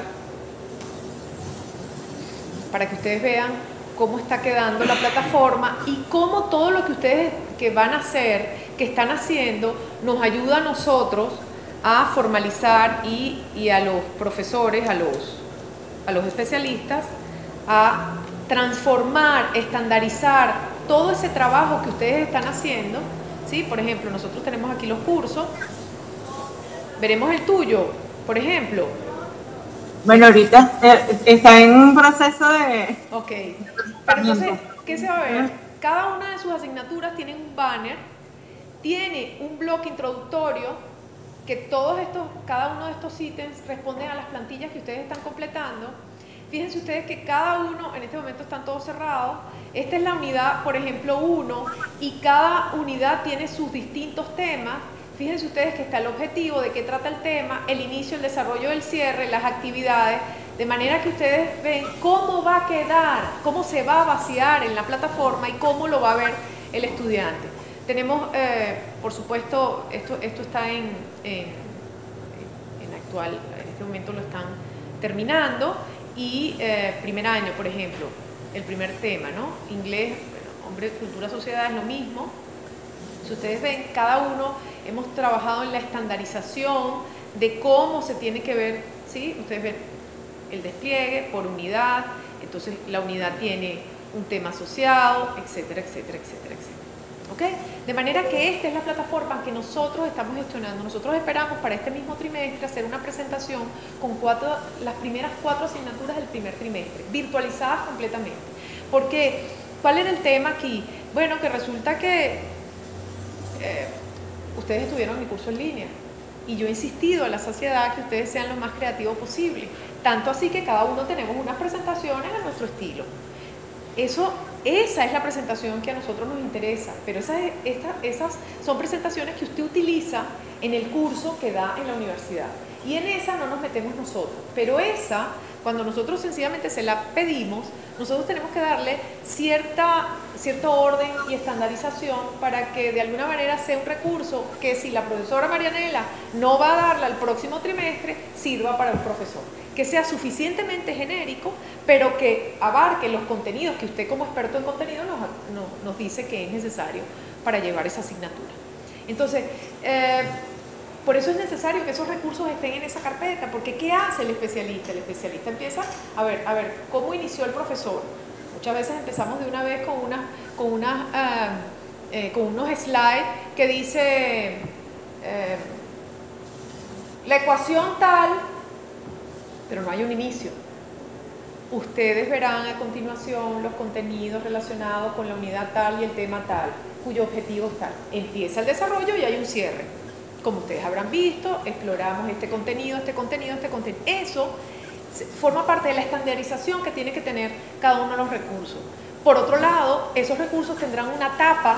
para que ustedes vean cómo está quedando la plataforma y cómo todo lo que ustedes que van a hacer, que están haciendo, nos ayuda a nosotros a formalizar y a los profesores, a los especialistas, a transformar, estandarizar todo ese trabajo que ustedes están haciendo, ¿sí? Por ejemplo, nosotros tenemos aquí los cursos, veremos el tuyo, por ejemplo. Bueno, ahorita está en un proceso de... Ok, pero entonces, ¿qué se va a ver? Cada una de sus asignaturas tiene un banner, tiene un bloque introductorio, que cada uno de estos ítems responden a las plantillas que ustedes están completando. Fíjense ustedes que cada uno, en este momento están todos cerrados. Esta es la unidad, por ejemplo, 1, y cada unidad tiene sus distintos temas. Fíjense ustedes que está el objetivo, de qué trata el tema, el inicio, el desarrollo del cierre, las actividades, de manera que ustedes ven cómo va a quedar, cómo se va a vaciar en la plataforma y cómo lo va a ver el estudiante. Tenemos, por supuesto, esto está en actual, en este momento lo están terminando, y primer año, por ejemplo, el primer tema, ¿no? Inglés, bueno, hombre, cultura, sociedad, es lo mismo. Si ustedes ven, cada uno hemos trabajado en la estandarización de cómo se tiene que ver, ¿sí? Ustedes ven el despliegue por unidad, entonces la unidad tiene un tema asociado, etcétera, etcétera, etcétera, etcétera. ¿Ok? De manera que esta es la plataforma que nosotros estamos gestionando. Nosotros esperamos para este mismo trimestre hacer una presentación con las primeras 4 asignaturas del primer trimestre, virtualizadas completamente. Porque, ¿cuál era el tema aquí? Bueno, que resulta que ustedes estuvieron en mi curso en línea y yo he insistido a la saciedad que ustedes sean lo más creativos posible, tanto así que cada uno tenemos unas presentaciones a nuestro estilo. Esa es la presentación que a nosotros nos interesa, pero esas son presentaciones que usted utiliza en el curso que da en la universidad, y en esa no nos metemos nosotros, pero esa, cuando nosotros sencillamente se la pedimos, nosotros tenemos que darle cierto orden y estandarización para que de alguna manera sea un recurso que, si la profesora Marianela no va a darla el próximo trimestre, sirva para el profesor, que sea suficientemente genérico, pero que abarque los contenidos que usted, como experto en contenido, nos dice que es necesario para llevar esa asignatura. Entonces, por eso es necesario que esos recursos estén en esa carpeta, porque ¿qué hace el especialista? El especialista empieza a ver, ¿cómo inició el profesor? Muchas veces empezamos de una vez con unos slides que dice la ecuación tal, pero no hay un inicio. Ustedes verán a continuación los contenidos relacionados con la unidad tal y el tema tal, cuyo objetivo es tal. Empieza el desarrollo y hay un cierre. Como ustedes habrán visto, exploramos este contenido. Eso forma parte de la estandarización que tiene que tener cada uno de los recursos. Por otro lado, esos recursos tendrán una tapa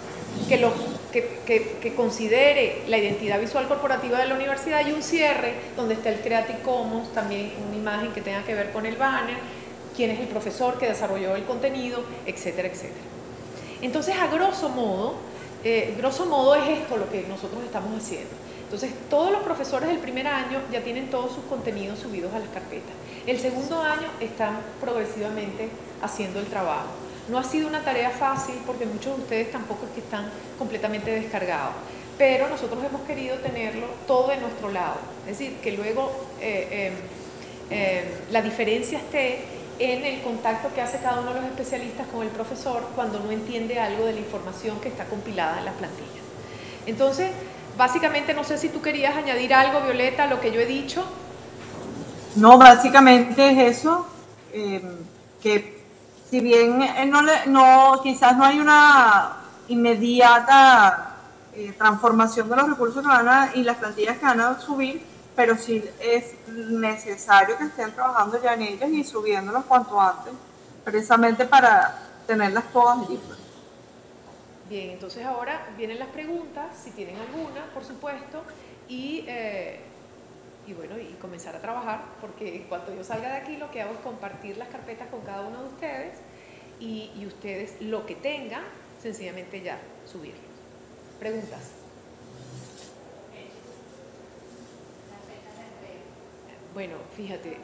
que considere la identidad visual corporativa de la universidad, y un cierre donde está el Creative Commons, también una imagen que tenga que ver con el banner, quién es el profesor que desarrolló el contenido, etcétera, etcétera. Entonces, a grosso modo es esto lo que nosotros estamos haciendo. Entonces, todos los profesores del primer año ya tienen todos sus contenidos subidos a las carpetas. El segundo año están progresivamente haciendo el trabajo. No ha sido una tarea fácil, porque muchos de ustedes tampoco es que están completamente descargados, pero nosotros hemos querido tenerlo todo de nuestro lado. Es decir, que luego la diferencia esté en el contacto que hace cada uno de los especialistas con el profesor cuando no entiende algo de la información que está compilada en las plantillas. Entonces, básicamente, no sé si tú querías añadir algo, Violeta, a lo que yo he dicho. No, básicamente es eso, que si bien quizás no hay una inmediata transformación de los recursos y las plantillas que van a subir, pero sí es necesario que estén trabajando ya en ellas y subiéndolas cuanto antes, precisamente para tenerlas todas listas. Bien, entonces ahora vienen las preguntas, si tienen alguna, por supuesto, y bueno, y comenzar a trabajar, porque en cuanto yo salga de aquí lo que hago es compartir las carpetas con cada uno de ustedes y ustedes lo que tengan, sencillamente ya subirlo. ¿Preguntas? Bueno, fíjate,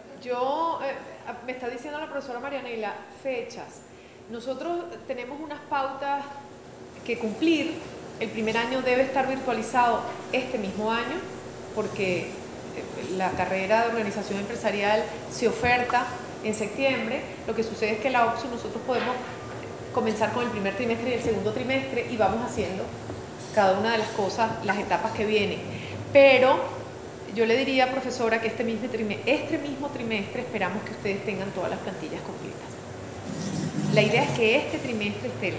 me está diciendo la profesora Marianela, fechas. Nosotros tenemos unas pautas que cumplir. El primer año debe estar virtualizado este mismo año, porque la carrera de organización empresarial se oferta en septiembre. Lo que sucede es que la OPSU nosotros podemos comenzar con el primer trimestre y el segundo trimestre y vamos haciendo cada una de las cosas, las etapas que vienen. Pero yo le diría, profesora, que este mismo trimestre esperamos que ustedes tengan todas las plantillas completas. La idea es que este trimestre estén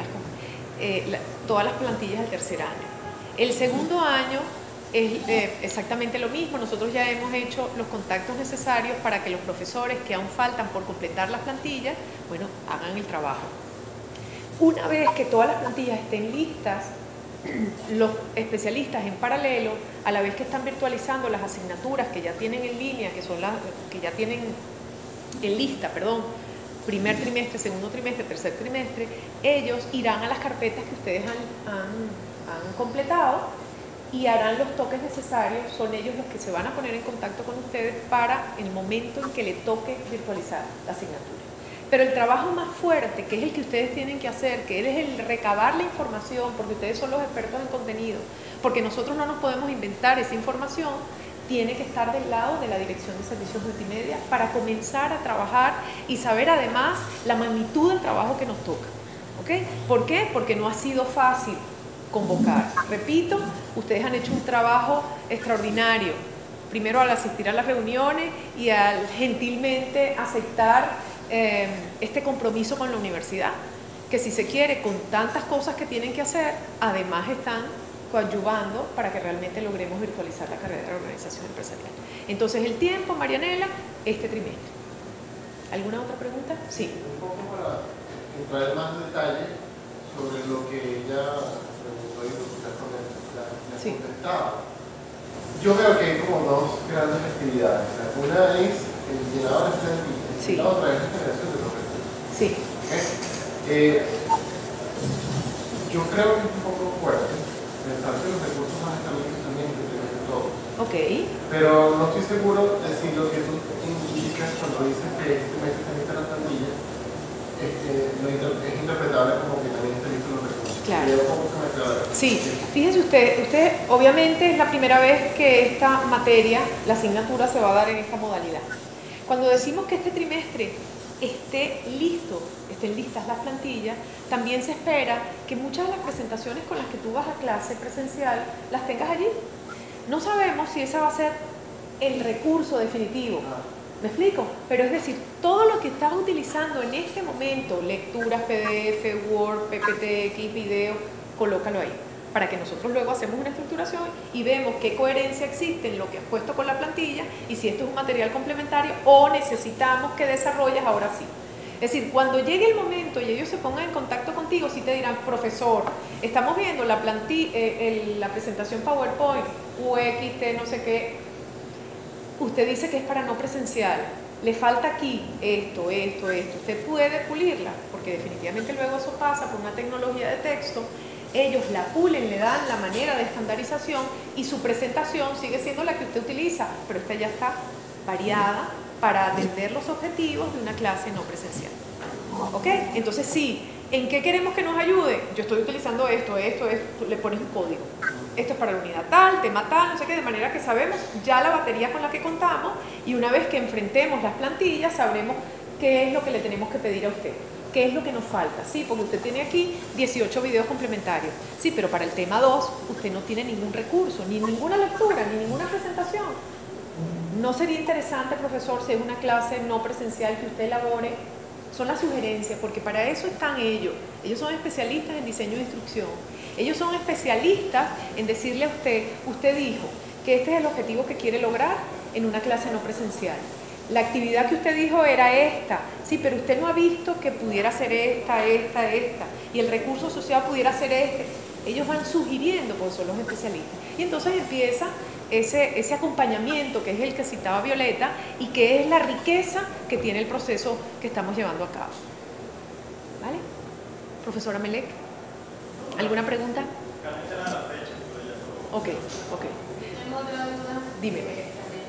todas las plantillas del tercer año. El segundo año es exactamente lo mismo. Nosotros ya hemos hecho los contactos necesarios para que los profesores que aún faltan por completar las plantillas, bueno, hagan el trabajo. Una vez que todas las plantillas estén listas, los especialistas en paralelo, a la vez que están virtualizando las asignaturas que ya tienen en línea, que ya tienen en lista, primer trimestre, segundo trimestre, tercer trimestre, ellos irán a las carpetas que ustedes han completado y harán los toques necesarios. Son ellos los que se van a poner en contacto con ustedes para el momento en que le toque virtualizar la asignatura. Pero el trabajo más fuerte, que es el que ustedes tienen que hacer, que es el recabar la información, porque ustedes son los expertos en contenido, porque nosotros no nos podemos inventar esa información, tiene que estar del lado de la Dirección de Servicios Multimedia para comenzar a trabajar y saber además la magnitud del trabajo que nos toca. ¿Okay? ¿Por qué? Porque no ha sido fácil convocar. Repito, ustedes han hecho un trabajo extraordinario. Primero al asistir a las reuniones y al gentilmente aceptar este compromiso con la universidad, que si se quiere, con tantas cosas que tienen que hacer, además están coadyuvando para que realmente logremos virtualizar la carrera de organización empresarial. Entonces, el tiempo, Marianela, este trimestre. ¿Alguna otra pregunta? Sí. Un poco para entrar en más detalle sobre lo que ella preguntó y lo que usted ha contestado. Yo veo que hay como dos grandes actividades. Una es el llenado de las plantillas, y la otra es la generación de los recursos. Sí. ¿Okay? Yo creo que es un poco fuerte pensar que los recursos van a estar listos también en todo. Ok. Pero no estoy seguro de si lo que tú indicas cuando dices que este mes está lista la plantilla es interpretable como que también está listo los recursos. Claro. Sí, fíjese usted obviamente es la primera vez que esta materia, la asignatura, se va a dar en esta modalidad. Cuando decimos que este trimestre estén listas las plantillas, también se espera que muchas de las presentaciones con las que tú vas a clase presencial las tengas allí. No sabemos si ese va a ser el recurso definitivo. ¿Me explico? Pero es decir, todo lo que estás utilizando en este momento, lecturas, PDF, Word, PPTX, video, colócalo ahí, para que nosotros luego hacemos una estructuración y vemos qué coherencia existe en lo que has puesto con la plantilla y si esto es un material complementario o necesitamos que desarrolles ahora sí. Es decir, cuando llegue el momento y ellos se pongan en contacto contigo, sí te dirán, profesor, estamos viendo la presentación PowerPoint, UXT, no sé qué. Usted dice que es para no presencial, le falta aquí esto. Usted puede pulirla, porque definitivamente luego eso pasa por una tecnología de texto. Ellos la pulen, le dan la manera de estandarización y su presentación sigue siendo la que usted utiliza, pero esta ya está variada para atender los objetivos de una clase no presencial. ¿Ok? Entonces sí, ¿en qué queremos que nos ayude? Yo estoy utilizando esto, le pones un código. Esto es para la unidad tal, tema tal, no sé qué, de manera que sabemos ya la batería con la que contamos y una vez que enfrentemos las plantillas sabremos qué es lo que le tenemos que pedir a usted. ¿Qué es lo que nos falta? Sí, porque usted tiene aquí 18 videos complementarios. Sí, pero para el tema 2 usted no tiene ningún recurso, ni ninguna lectura, ni ninguna presentación. ¿No sería interesante, profesor, si es una clase no presencial que usted elabore? Son las sugerencias, porque para eso están ellos. Ellos son especialistas en diseño de instrucción. Ellos son especialistas en decirle a usted, usted dijo que este es el objetivo que quiere lograr en una clase no presencial. La actividad que usted dijo era esta, sí, pero usted no ha visto que pudiera ser esta, y el recurso asociado pudiera ser este. Ellos van sugiriendo, porque son los especialistas. Y entonces empieza ese acompañamiento, que es el que citaba Violeta, y que es la riqueza que tiene el proceso que estamos llevando a cabo. ¿Vale? Profesora Melec, ¿alguna pregunta? Ok. Tengo otra duda. Dime.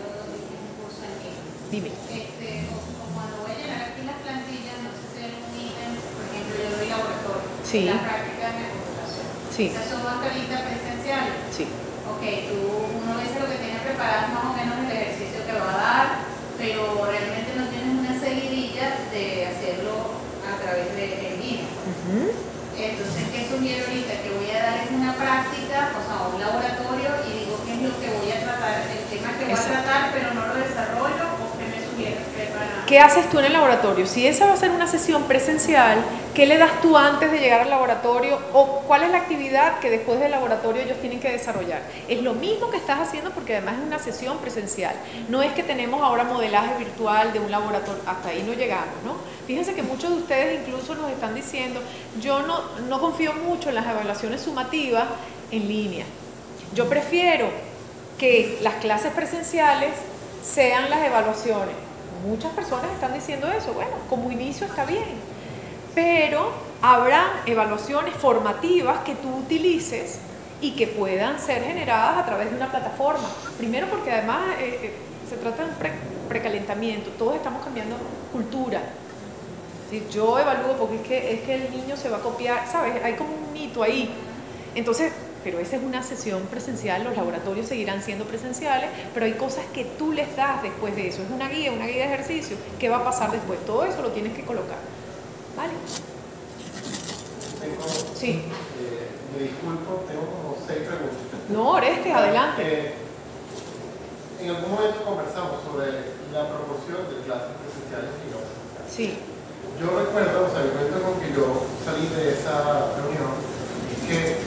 Dime. Cuando voy a llenar aquí las plantillas, no sé si hay un ítem, por ejemplo, yo doy laboratorio, Sí. la práctica de computación. Sí. Esas son mascaritas presenciales. Sí. Ok, uno dice lo que tiene preparado más o menos el ejercicio que va a dar, pero realmente no tienes una seguidilla de hacerlo a través de en línea. Entonces, ¿qué sugiero ahorita? Que voy a dar una práctica, o sea, un laboratorio, y digo qué es lo que voy a tratar, el tema que voy a tratar, pero no lo desarrollo, o qué me sugiere preparar. ¿Qué haces tú en el laboratorio? Si esa va a ser una sesión presencial, ¿qué le das tú antes de llegar al laboratorio? ¿O cuál es la actividad que después del laboratorio ellos tienen que desarrollar? Es lo mismo que estás haciendo porque además es una sesión presencial. No es que tenemos ahora modelaje virtual de un laboratorio, hasta ahí no llegamos, ¿no? Fíjense que muchos de ustedes incluso nos están diciendo, yo no confío mucho en las evaluaciones sumativas en línea. Yo prefiero que las clases presenciales sean las evaluaciones. Muchas personas están diciendo eso. Bueno, como inicio está bien, pero habrá evaluaciones formativas que tú utilices y que puedan ser generadas a través de una plataforma. Primero porque además se trata de un precalentamiento, todos estamos cambiando cultura. ¿Sí? Yo evalúo porque es que el niño se va a copiar, ¿sabes? Hay como un mito ahí. Entonces, pero esa es una sesión presencial, los laboratorios seguirán siendo presenciales, pero hay cosas que tú les das después de eso. Es una guía de ejercicio. ¿Qué va a pasar después? Todo eso lo tienes que colocar. ¿Vale? Sí. Me disculpo, tengo como 6 preguntas. No, Orestes, adelante. En algún momento conversamos sobre la proporción de clases presenciales y no presenciales. Sí. Yo recuerdo, o sea, el momento con que yo salí de esa reunión, es que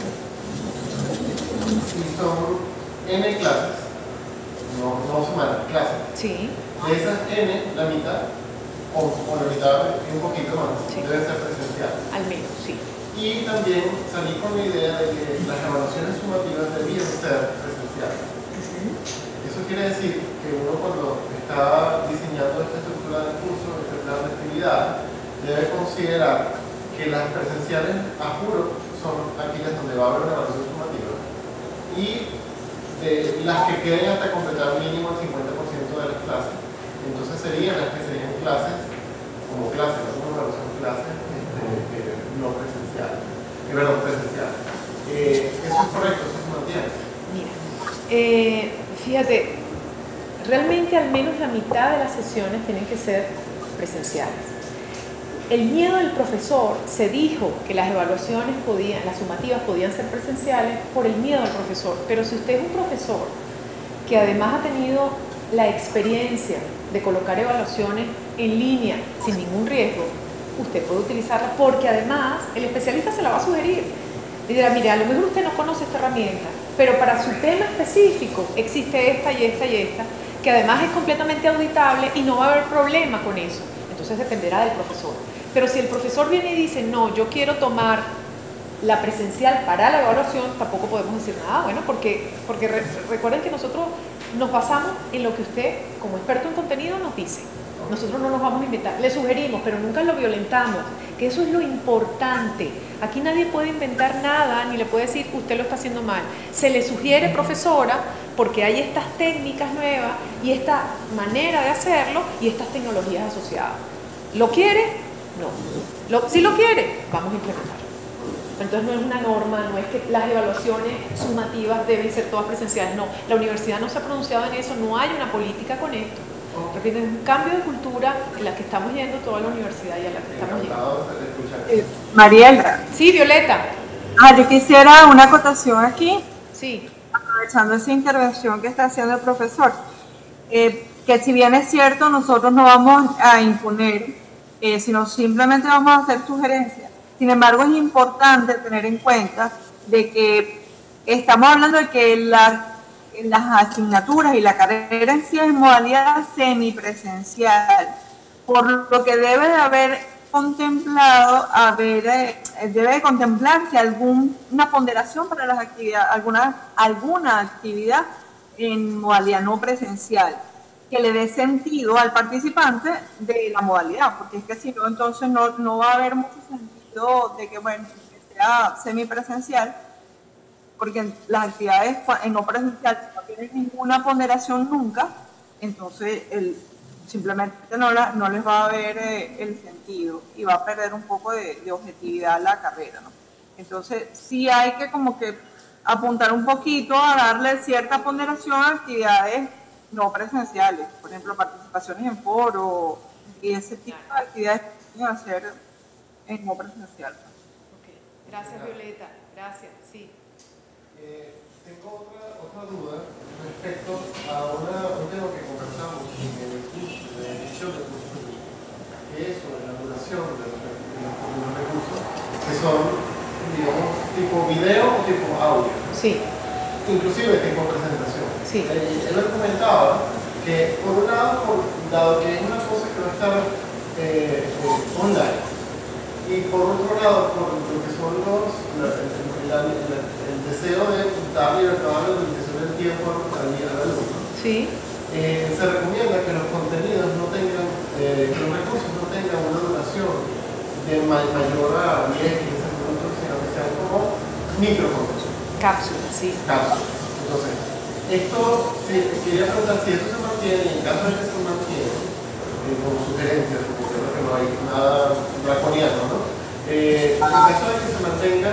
si son N clases, no semanas, clases, Sí. de esas N, la mitad, o la mitad y un poquito más, Sí. deben ser presenciales. Al menos, sí. Y también salí con la idea de que las evaluaciones sumativas debían ser presenciales. Eso quiere decir que uno cuando está diseñando esta estructura del curso, este plan de actividad, debe considerar que las presenciales, a juro, son aquellas donde va a haber una evaluación sumativa y de las que queden hasta completar mínimo el 50% de las clases. Entonces serían las que serían clases, como clases, no como evaluación clases, no presenciales. Perdón, presenciales. ¿Eso es correcto? ¿Eso se mantiene? Mira, fíjate, realmente al menos la mitad de las sesiones tienen que ser presenciales. El miedo del profesor, se dijo que las evaluaciones las sumativas podían ser presenciales por el miedo del profesor, pero si usted es un profesor que además ha tenido la experiencia de colocar evaluaciones en línea sin ningún riesgo, usted puede utilizarla porque además el especialista se la va a sugerir. Y dirá, mire, a lo mejor usted no conoce esta herramienta, pero para su tema específico existe esta y esta y esta, que además es completamente auditable y no va a haber problema con eso. Entonces dependerá del profesor. Pero si el profesor viene y dice, no, yo quiero tomar la presencial para la evaluación, tampoco podemos decir nada, bueno, porque recuerden que nosotros nos basamos en lo que usted, como experto en contenido, nos dice. Nosotros no nos vamos a inventar, le sugerimos, pero nunca lo violentamos, que eso es lo importante. Aquí nadie puede inventar nada, ni le puede decir, usted lo está haciendo mal. Se le sugiere, profesora, porque hay estas técnicas nuevas y esta manera de hacerlo y estas tecnologías asociadas. ¿Lo quiere? No. Si lo quiere, vamos a implementarlo. Entonces no es una norma, no es que las evaluaciones sumativas deben ser todas presenciales, no. La universidad no se ha pronunciado en eso, no hay una política con esto. Repito, es un cambio de cultura en la que estamos yendo toda la universidad y a la que estamos yendo. Mariela. Sí, Violeta. Yo quisiera una acotación aquí. Sí. Aprovechando esa intervención que está haciendo el profesor. Que si bien es cierto, nosotros no vamos a imponer, sino simplemente vamos a hacer sugerencias. Sin embargo, es importante tener en cuenta de que estamos hablando de que las asignaturas y la carrera en sí es modalidad semipresencial, por lo que debe de haber contemplado, debe contemplarse alguna ponderación para las actividades, alguna actividad en modalidad no presencial, que le dé sentido al participante de la modalidad, porque es que si no, entonces no va a haber mucho sentido de que, bueno, que sea semipresencial, porque las actividades en no presencial, si no tienen ninguna ponderación nunca, entonces simplemente no les va a ver el sentido y va a perder un poco de objetividad la carrera, ¿no? Entonces sí hay que como que apuntar un poquito a darle cierta ponderación a actividades no presenciales, por ejemplo participaciones en foros y ese tipo de actividades que pueden hacer en no presencial. Okay. Gracias, Violeta, gracias, sí. Tengo otra duda respecto a un tema que conversamos en el curso de edición de cursos, que es sobre la duración de los recursos, que son, digamos, tipo video o tipo audio. Sí. Inclusive tipo presentación. Sí. Él comentaba que, por un lado, dado que es una cosa que va a estar online, y por otro lado, por lo que son el deseo de dar libertad a la limitación del tiempo al alumno, sí. Se recomienda que los contenidos no tengan, que los recursos no tengan una duración de mayor a 10, 15 minutos, sino que sean como microcontenidos. Cápsulas, sí. Cápsulas. Entonces, quería preguntar si eso se mantiene, y en caso de que se mantiene, como sugerencia, porque creo que no hay nada draconiano, ¿no? En caso de que se mantenga,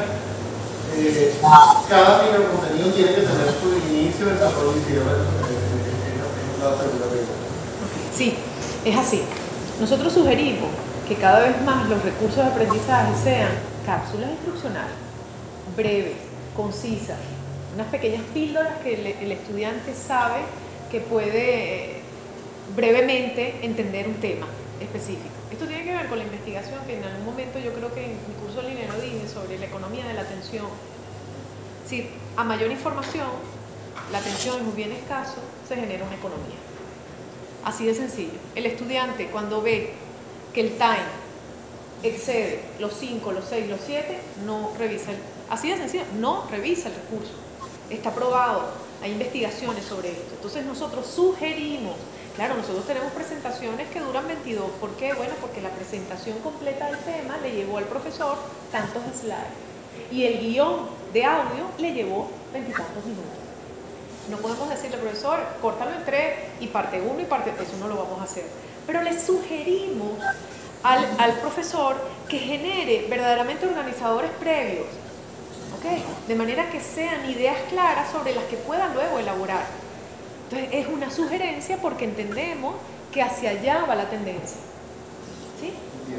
cada microcontenido tiene que tener su inicio, desarrollo y cierre en la segunda pregunta. Sí, es así. Nosotros sugerimos que cada vez más los recursos de aprendizaje sean cápsulas instruccionales, breves, concisas, unas pequeñas píldoras que el estudiante sabe que puede brevemente entender un tema específico. Esto tiene que ver con la investigación que en algún momento yo creo que en mi curso en línea lo dije sobre la economía de la atención. Si a mayor información, la atención es un bien escaso, se genera una economía. Así de sencillo. El estudiante cuando ve que el time excede los 5, los 6, los 7, no revisa así de sencillo, no revisa el recurso. Está probado, hay investigaciones sobre esto. Entonces nosotros sugerimos, claro, nosotros tenemos presentaciones que duran 22. ¿Por qué? Bueno, porque la presentación completa del tema le llevó al profesor tantos slides y el guión de audio le llevó 20 y tantos minutos. No podemos decirle, profesor, córtalo en 3 y parte 1 y parte 2, eso no lo vamos a hacer. Pero le sugerimos al profesor que genere verdaderamente organizadores previos, ¿okay? De manera que sean ideas claras sobre las que puedan luego elaborar. Entonces es una sugerencia porque entendemos que hacia allá va la tendencia. ¿Sí? Bien.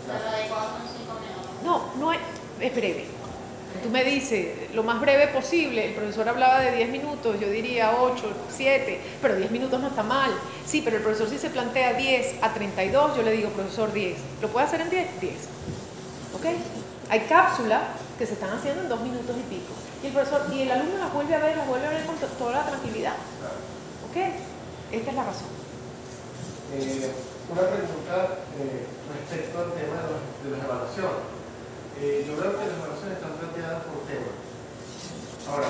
No es breve. Tú me dices, lo más breve posible, el profesor hablaba de 10 minutos, yo diría 8, 7, pero 10 minutos no está mal. Sí, pero el profesor si se plantea 10 a 32, yo le digo, profesor, 10. ¿Lo puede hacer en 10? 10. ¿Ok? Hay cápsulas que se están haciendo en 2 minutos y pico. Y el alumno las vuelve a ver con toda la tranquilidad. ¿Ok? Esta es la razón. Una pregunta respecto al tema de las evaluaciones. Yo veo que las evaluaciones están planteadas por temas. Ahora,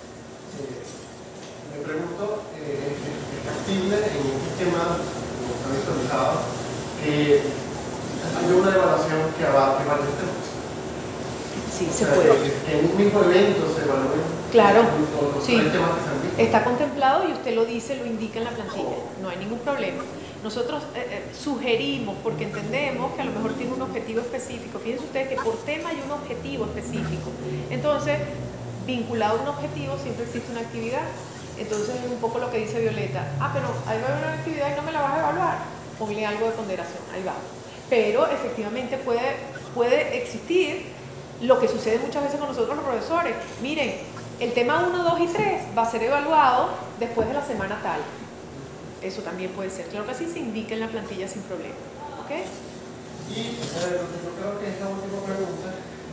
me pregunto, ¿es factible en un sistema como está visualizado que haya una evaluación que abarque varios temas? Sí, se puede. Que en un mismo evento se evalúen claro, los sí. 3 temas que se han visto. Está contemplado y usted lo dice, lo indica en la plantilla. No hay ningún problema. Nosotros sugerimos, porque entendemos que a lo mejor tiene un objetivo específico. Fíjense ustedes que por tema hay un objetivo específico. Entonces, vinculado a un objetivo siempre existe una actividad. Entonces es un poco lo que dice Violeta. Pero ahí va a haber una actividad y no me la vas a evaluar. Ponle algo de ponderación, ahí va. Pero efectivamente puede existir lo que sucede muchas veces con nosotros los profesores. Miren, el tema 1, 2 y 3 va a ser evaluado después de la semana tal. Eso también puede ser. Claro que así se indica en la plantilla sin problema. ¿Ok? Y lo que yo creo que esta última pregunta,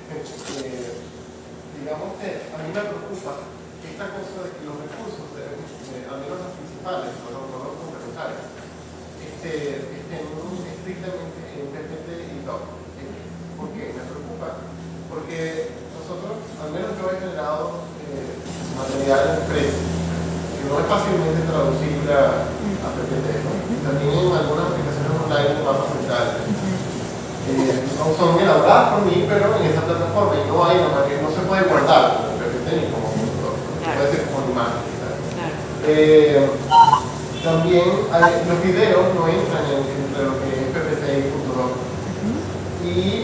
digamos que a mí me preocupa esta cosa de que los recursos, al menos los principales, no los complementarios, estén estrictamente en PPT y DOC. ¿Por qué? Me preocupa porque nosotros, al menos yo he generado material en precio, que no es fácilmente traducible a PPT, ¿no? También en algunas aplicaciones online de mapas mentales. No son elaboradas por mí, pero en esa plataforma y no hay una manera, no se puede guardar como PPT ni como computador, puede ser como imagen. También los videos no entran entre lo que es PPT y .doc. Y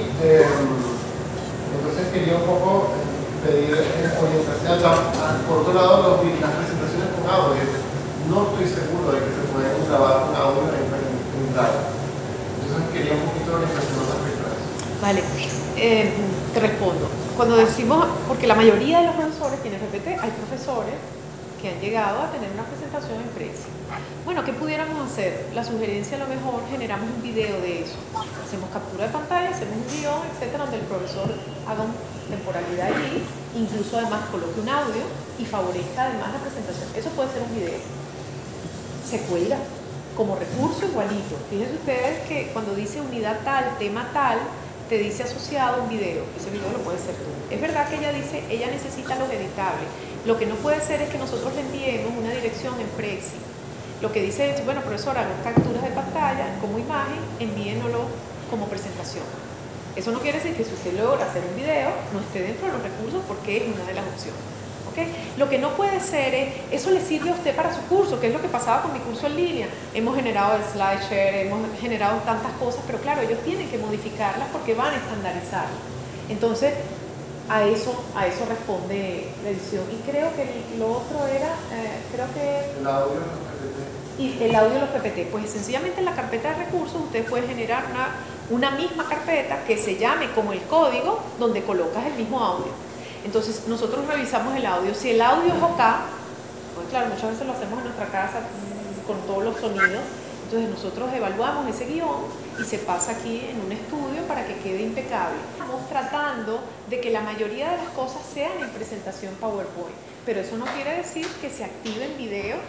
entonces quería un poco pedir orientación. Por otro lado, las presentaciones con audio, no estoy seguro de que se pueden grabar con audio en Drive. Entonces quería un poquito de orientación respecto a eso. Vale, te respondo. Cuando decimos, porque la mayoría de los profesores tienen PPT, hay profesores que han llegado a tener una presentación en precio. Bueno, ¿qué pudiéramos hacer? La sugerencia, a lo mejor generamos un video de eso. Hacemos captura de pantalla, hacemos un guión, etcétera, donde el profesor haga una temporalidad allí, incluso además coloque un audio y favorezca además la presentación. Eso puede ser un video. Se cuelga como recurso igualito. Fíjense ustedes que cuando dice unidad tal, tema tal, te dice asociado un video. Ese video lo puedes hacer tú. Es verdad que ella dice, ella necesita los editables. Lo que no puede ser es que nosotros le enviemos una dirección en Prezi. Lo que dice es, bueno, profesora, hagan capturas de pantalla como imagen, envíenlo como presentación. Eso no quiere decir que si usted logra hacer un video, no esté dentro de los recursos porque es una de las opciones. ¿Okay? Lo que no puede ser es, eso le sirve a usted para su curso, que es lo que pasaba con mi curso en línea. Hemos generado el SlideShare, hemos generado tantas cosas, pero claro, ellos tienen que modificarlas porque van a estandarizarlas. Entonces, a eso responde la edición. Y creo que lo otro era, El audio en los PPT. Y el audio en los PPT. Pues sencillamente en la carpeta de recursos usted puede generar una misma carpeta que se llame como el código, donde colocas el mismo audio. Entonces nosotros revisamos el audio. Si el audio es OK, pues claro, muchas veces lo hacemos en nuestra casa con todos los sonidos. Entonces nosotros evaluamos ese guión y se pasa aquí en un estudio para que quede impecable. Estamos tratando de que la mayoría de las cosas sean en presentación PowerPoint, pero eso no quiere decir que se activen videos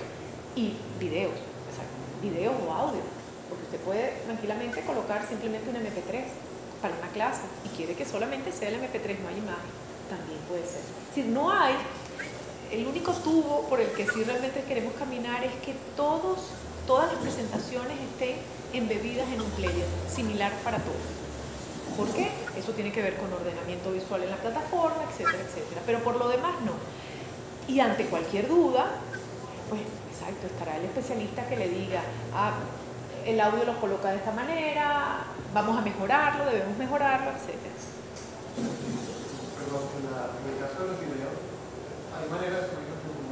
o audio, porque usted puede tranquilamente colocar simplemente un MP3 para una clase y quiere que solamente sea el MP3, no hay imagen, también puede ser. Es decir, no hay, el único tubo por el que sí realmente queremos caminar es que todas las presentaciones estén embebidas en un player similar para todos. ¿Por qué? Eso tiene que ver con ordenamiento visual en la plataforma, etcétera, etcétera. Pero por lo demás no. Y ante cualquier duda, pues exacto, estará el especialista que le diga, el audio lo coloca de esta manera, vamos a mejorarlo, debemos mejorarlo, etcétera. Perdón, en el caso de los videos, ¿hay manera de subirlos como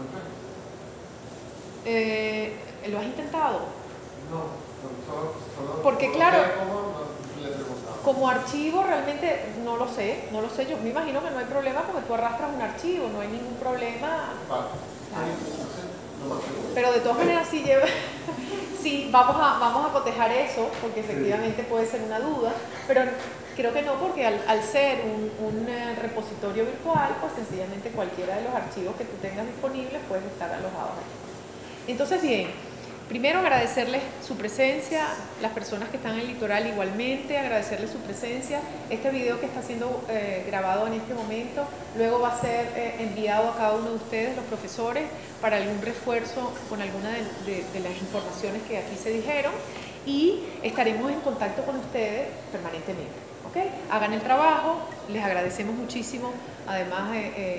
imagen? ¿Lo has intentado? No, solo porque claro, le preguntaba. Como archivo realmente no lo sé, yo me imagino que no hay problema porque tú arrastras un archivo, no hay ningún problema. Vale. Claro. Pero de todas maneras sí, vamos a cotejar eso porque efectivamente puede ser una duda, pero creo que no, porque al ser un repositorio virtual, pues sencillamente cualquiera de los archivos que tú tengas disponibles puede estar alojado ahí. Entonces, bien, primero agradecerles su presencia, las personas que están en el litoral igualmente, agradecerles su presencia. Este video que está siendo grabado en este momento, luego va a ser enviado a cada uno de ustedes, los profesores, para algún refuerzo con alguna de las informaciones que aquí se dijeron y estaremos en contacto con ustedes permanentemente. ¿Okay? Hagan el trabajo, les agradecemos muchísimo, además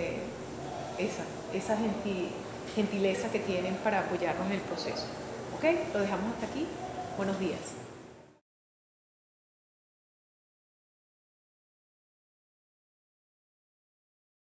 esa gentileza que tienen para apoyarnos en el proceso. ¿Ok? Lo dejamos hasta aquí. Buenos días.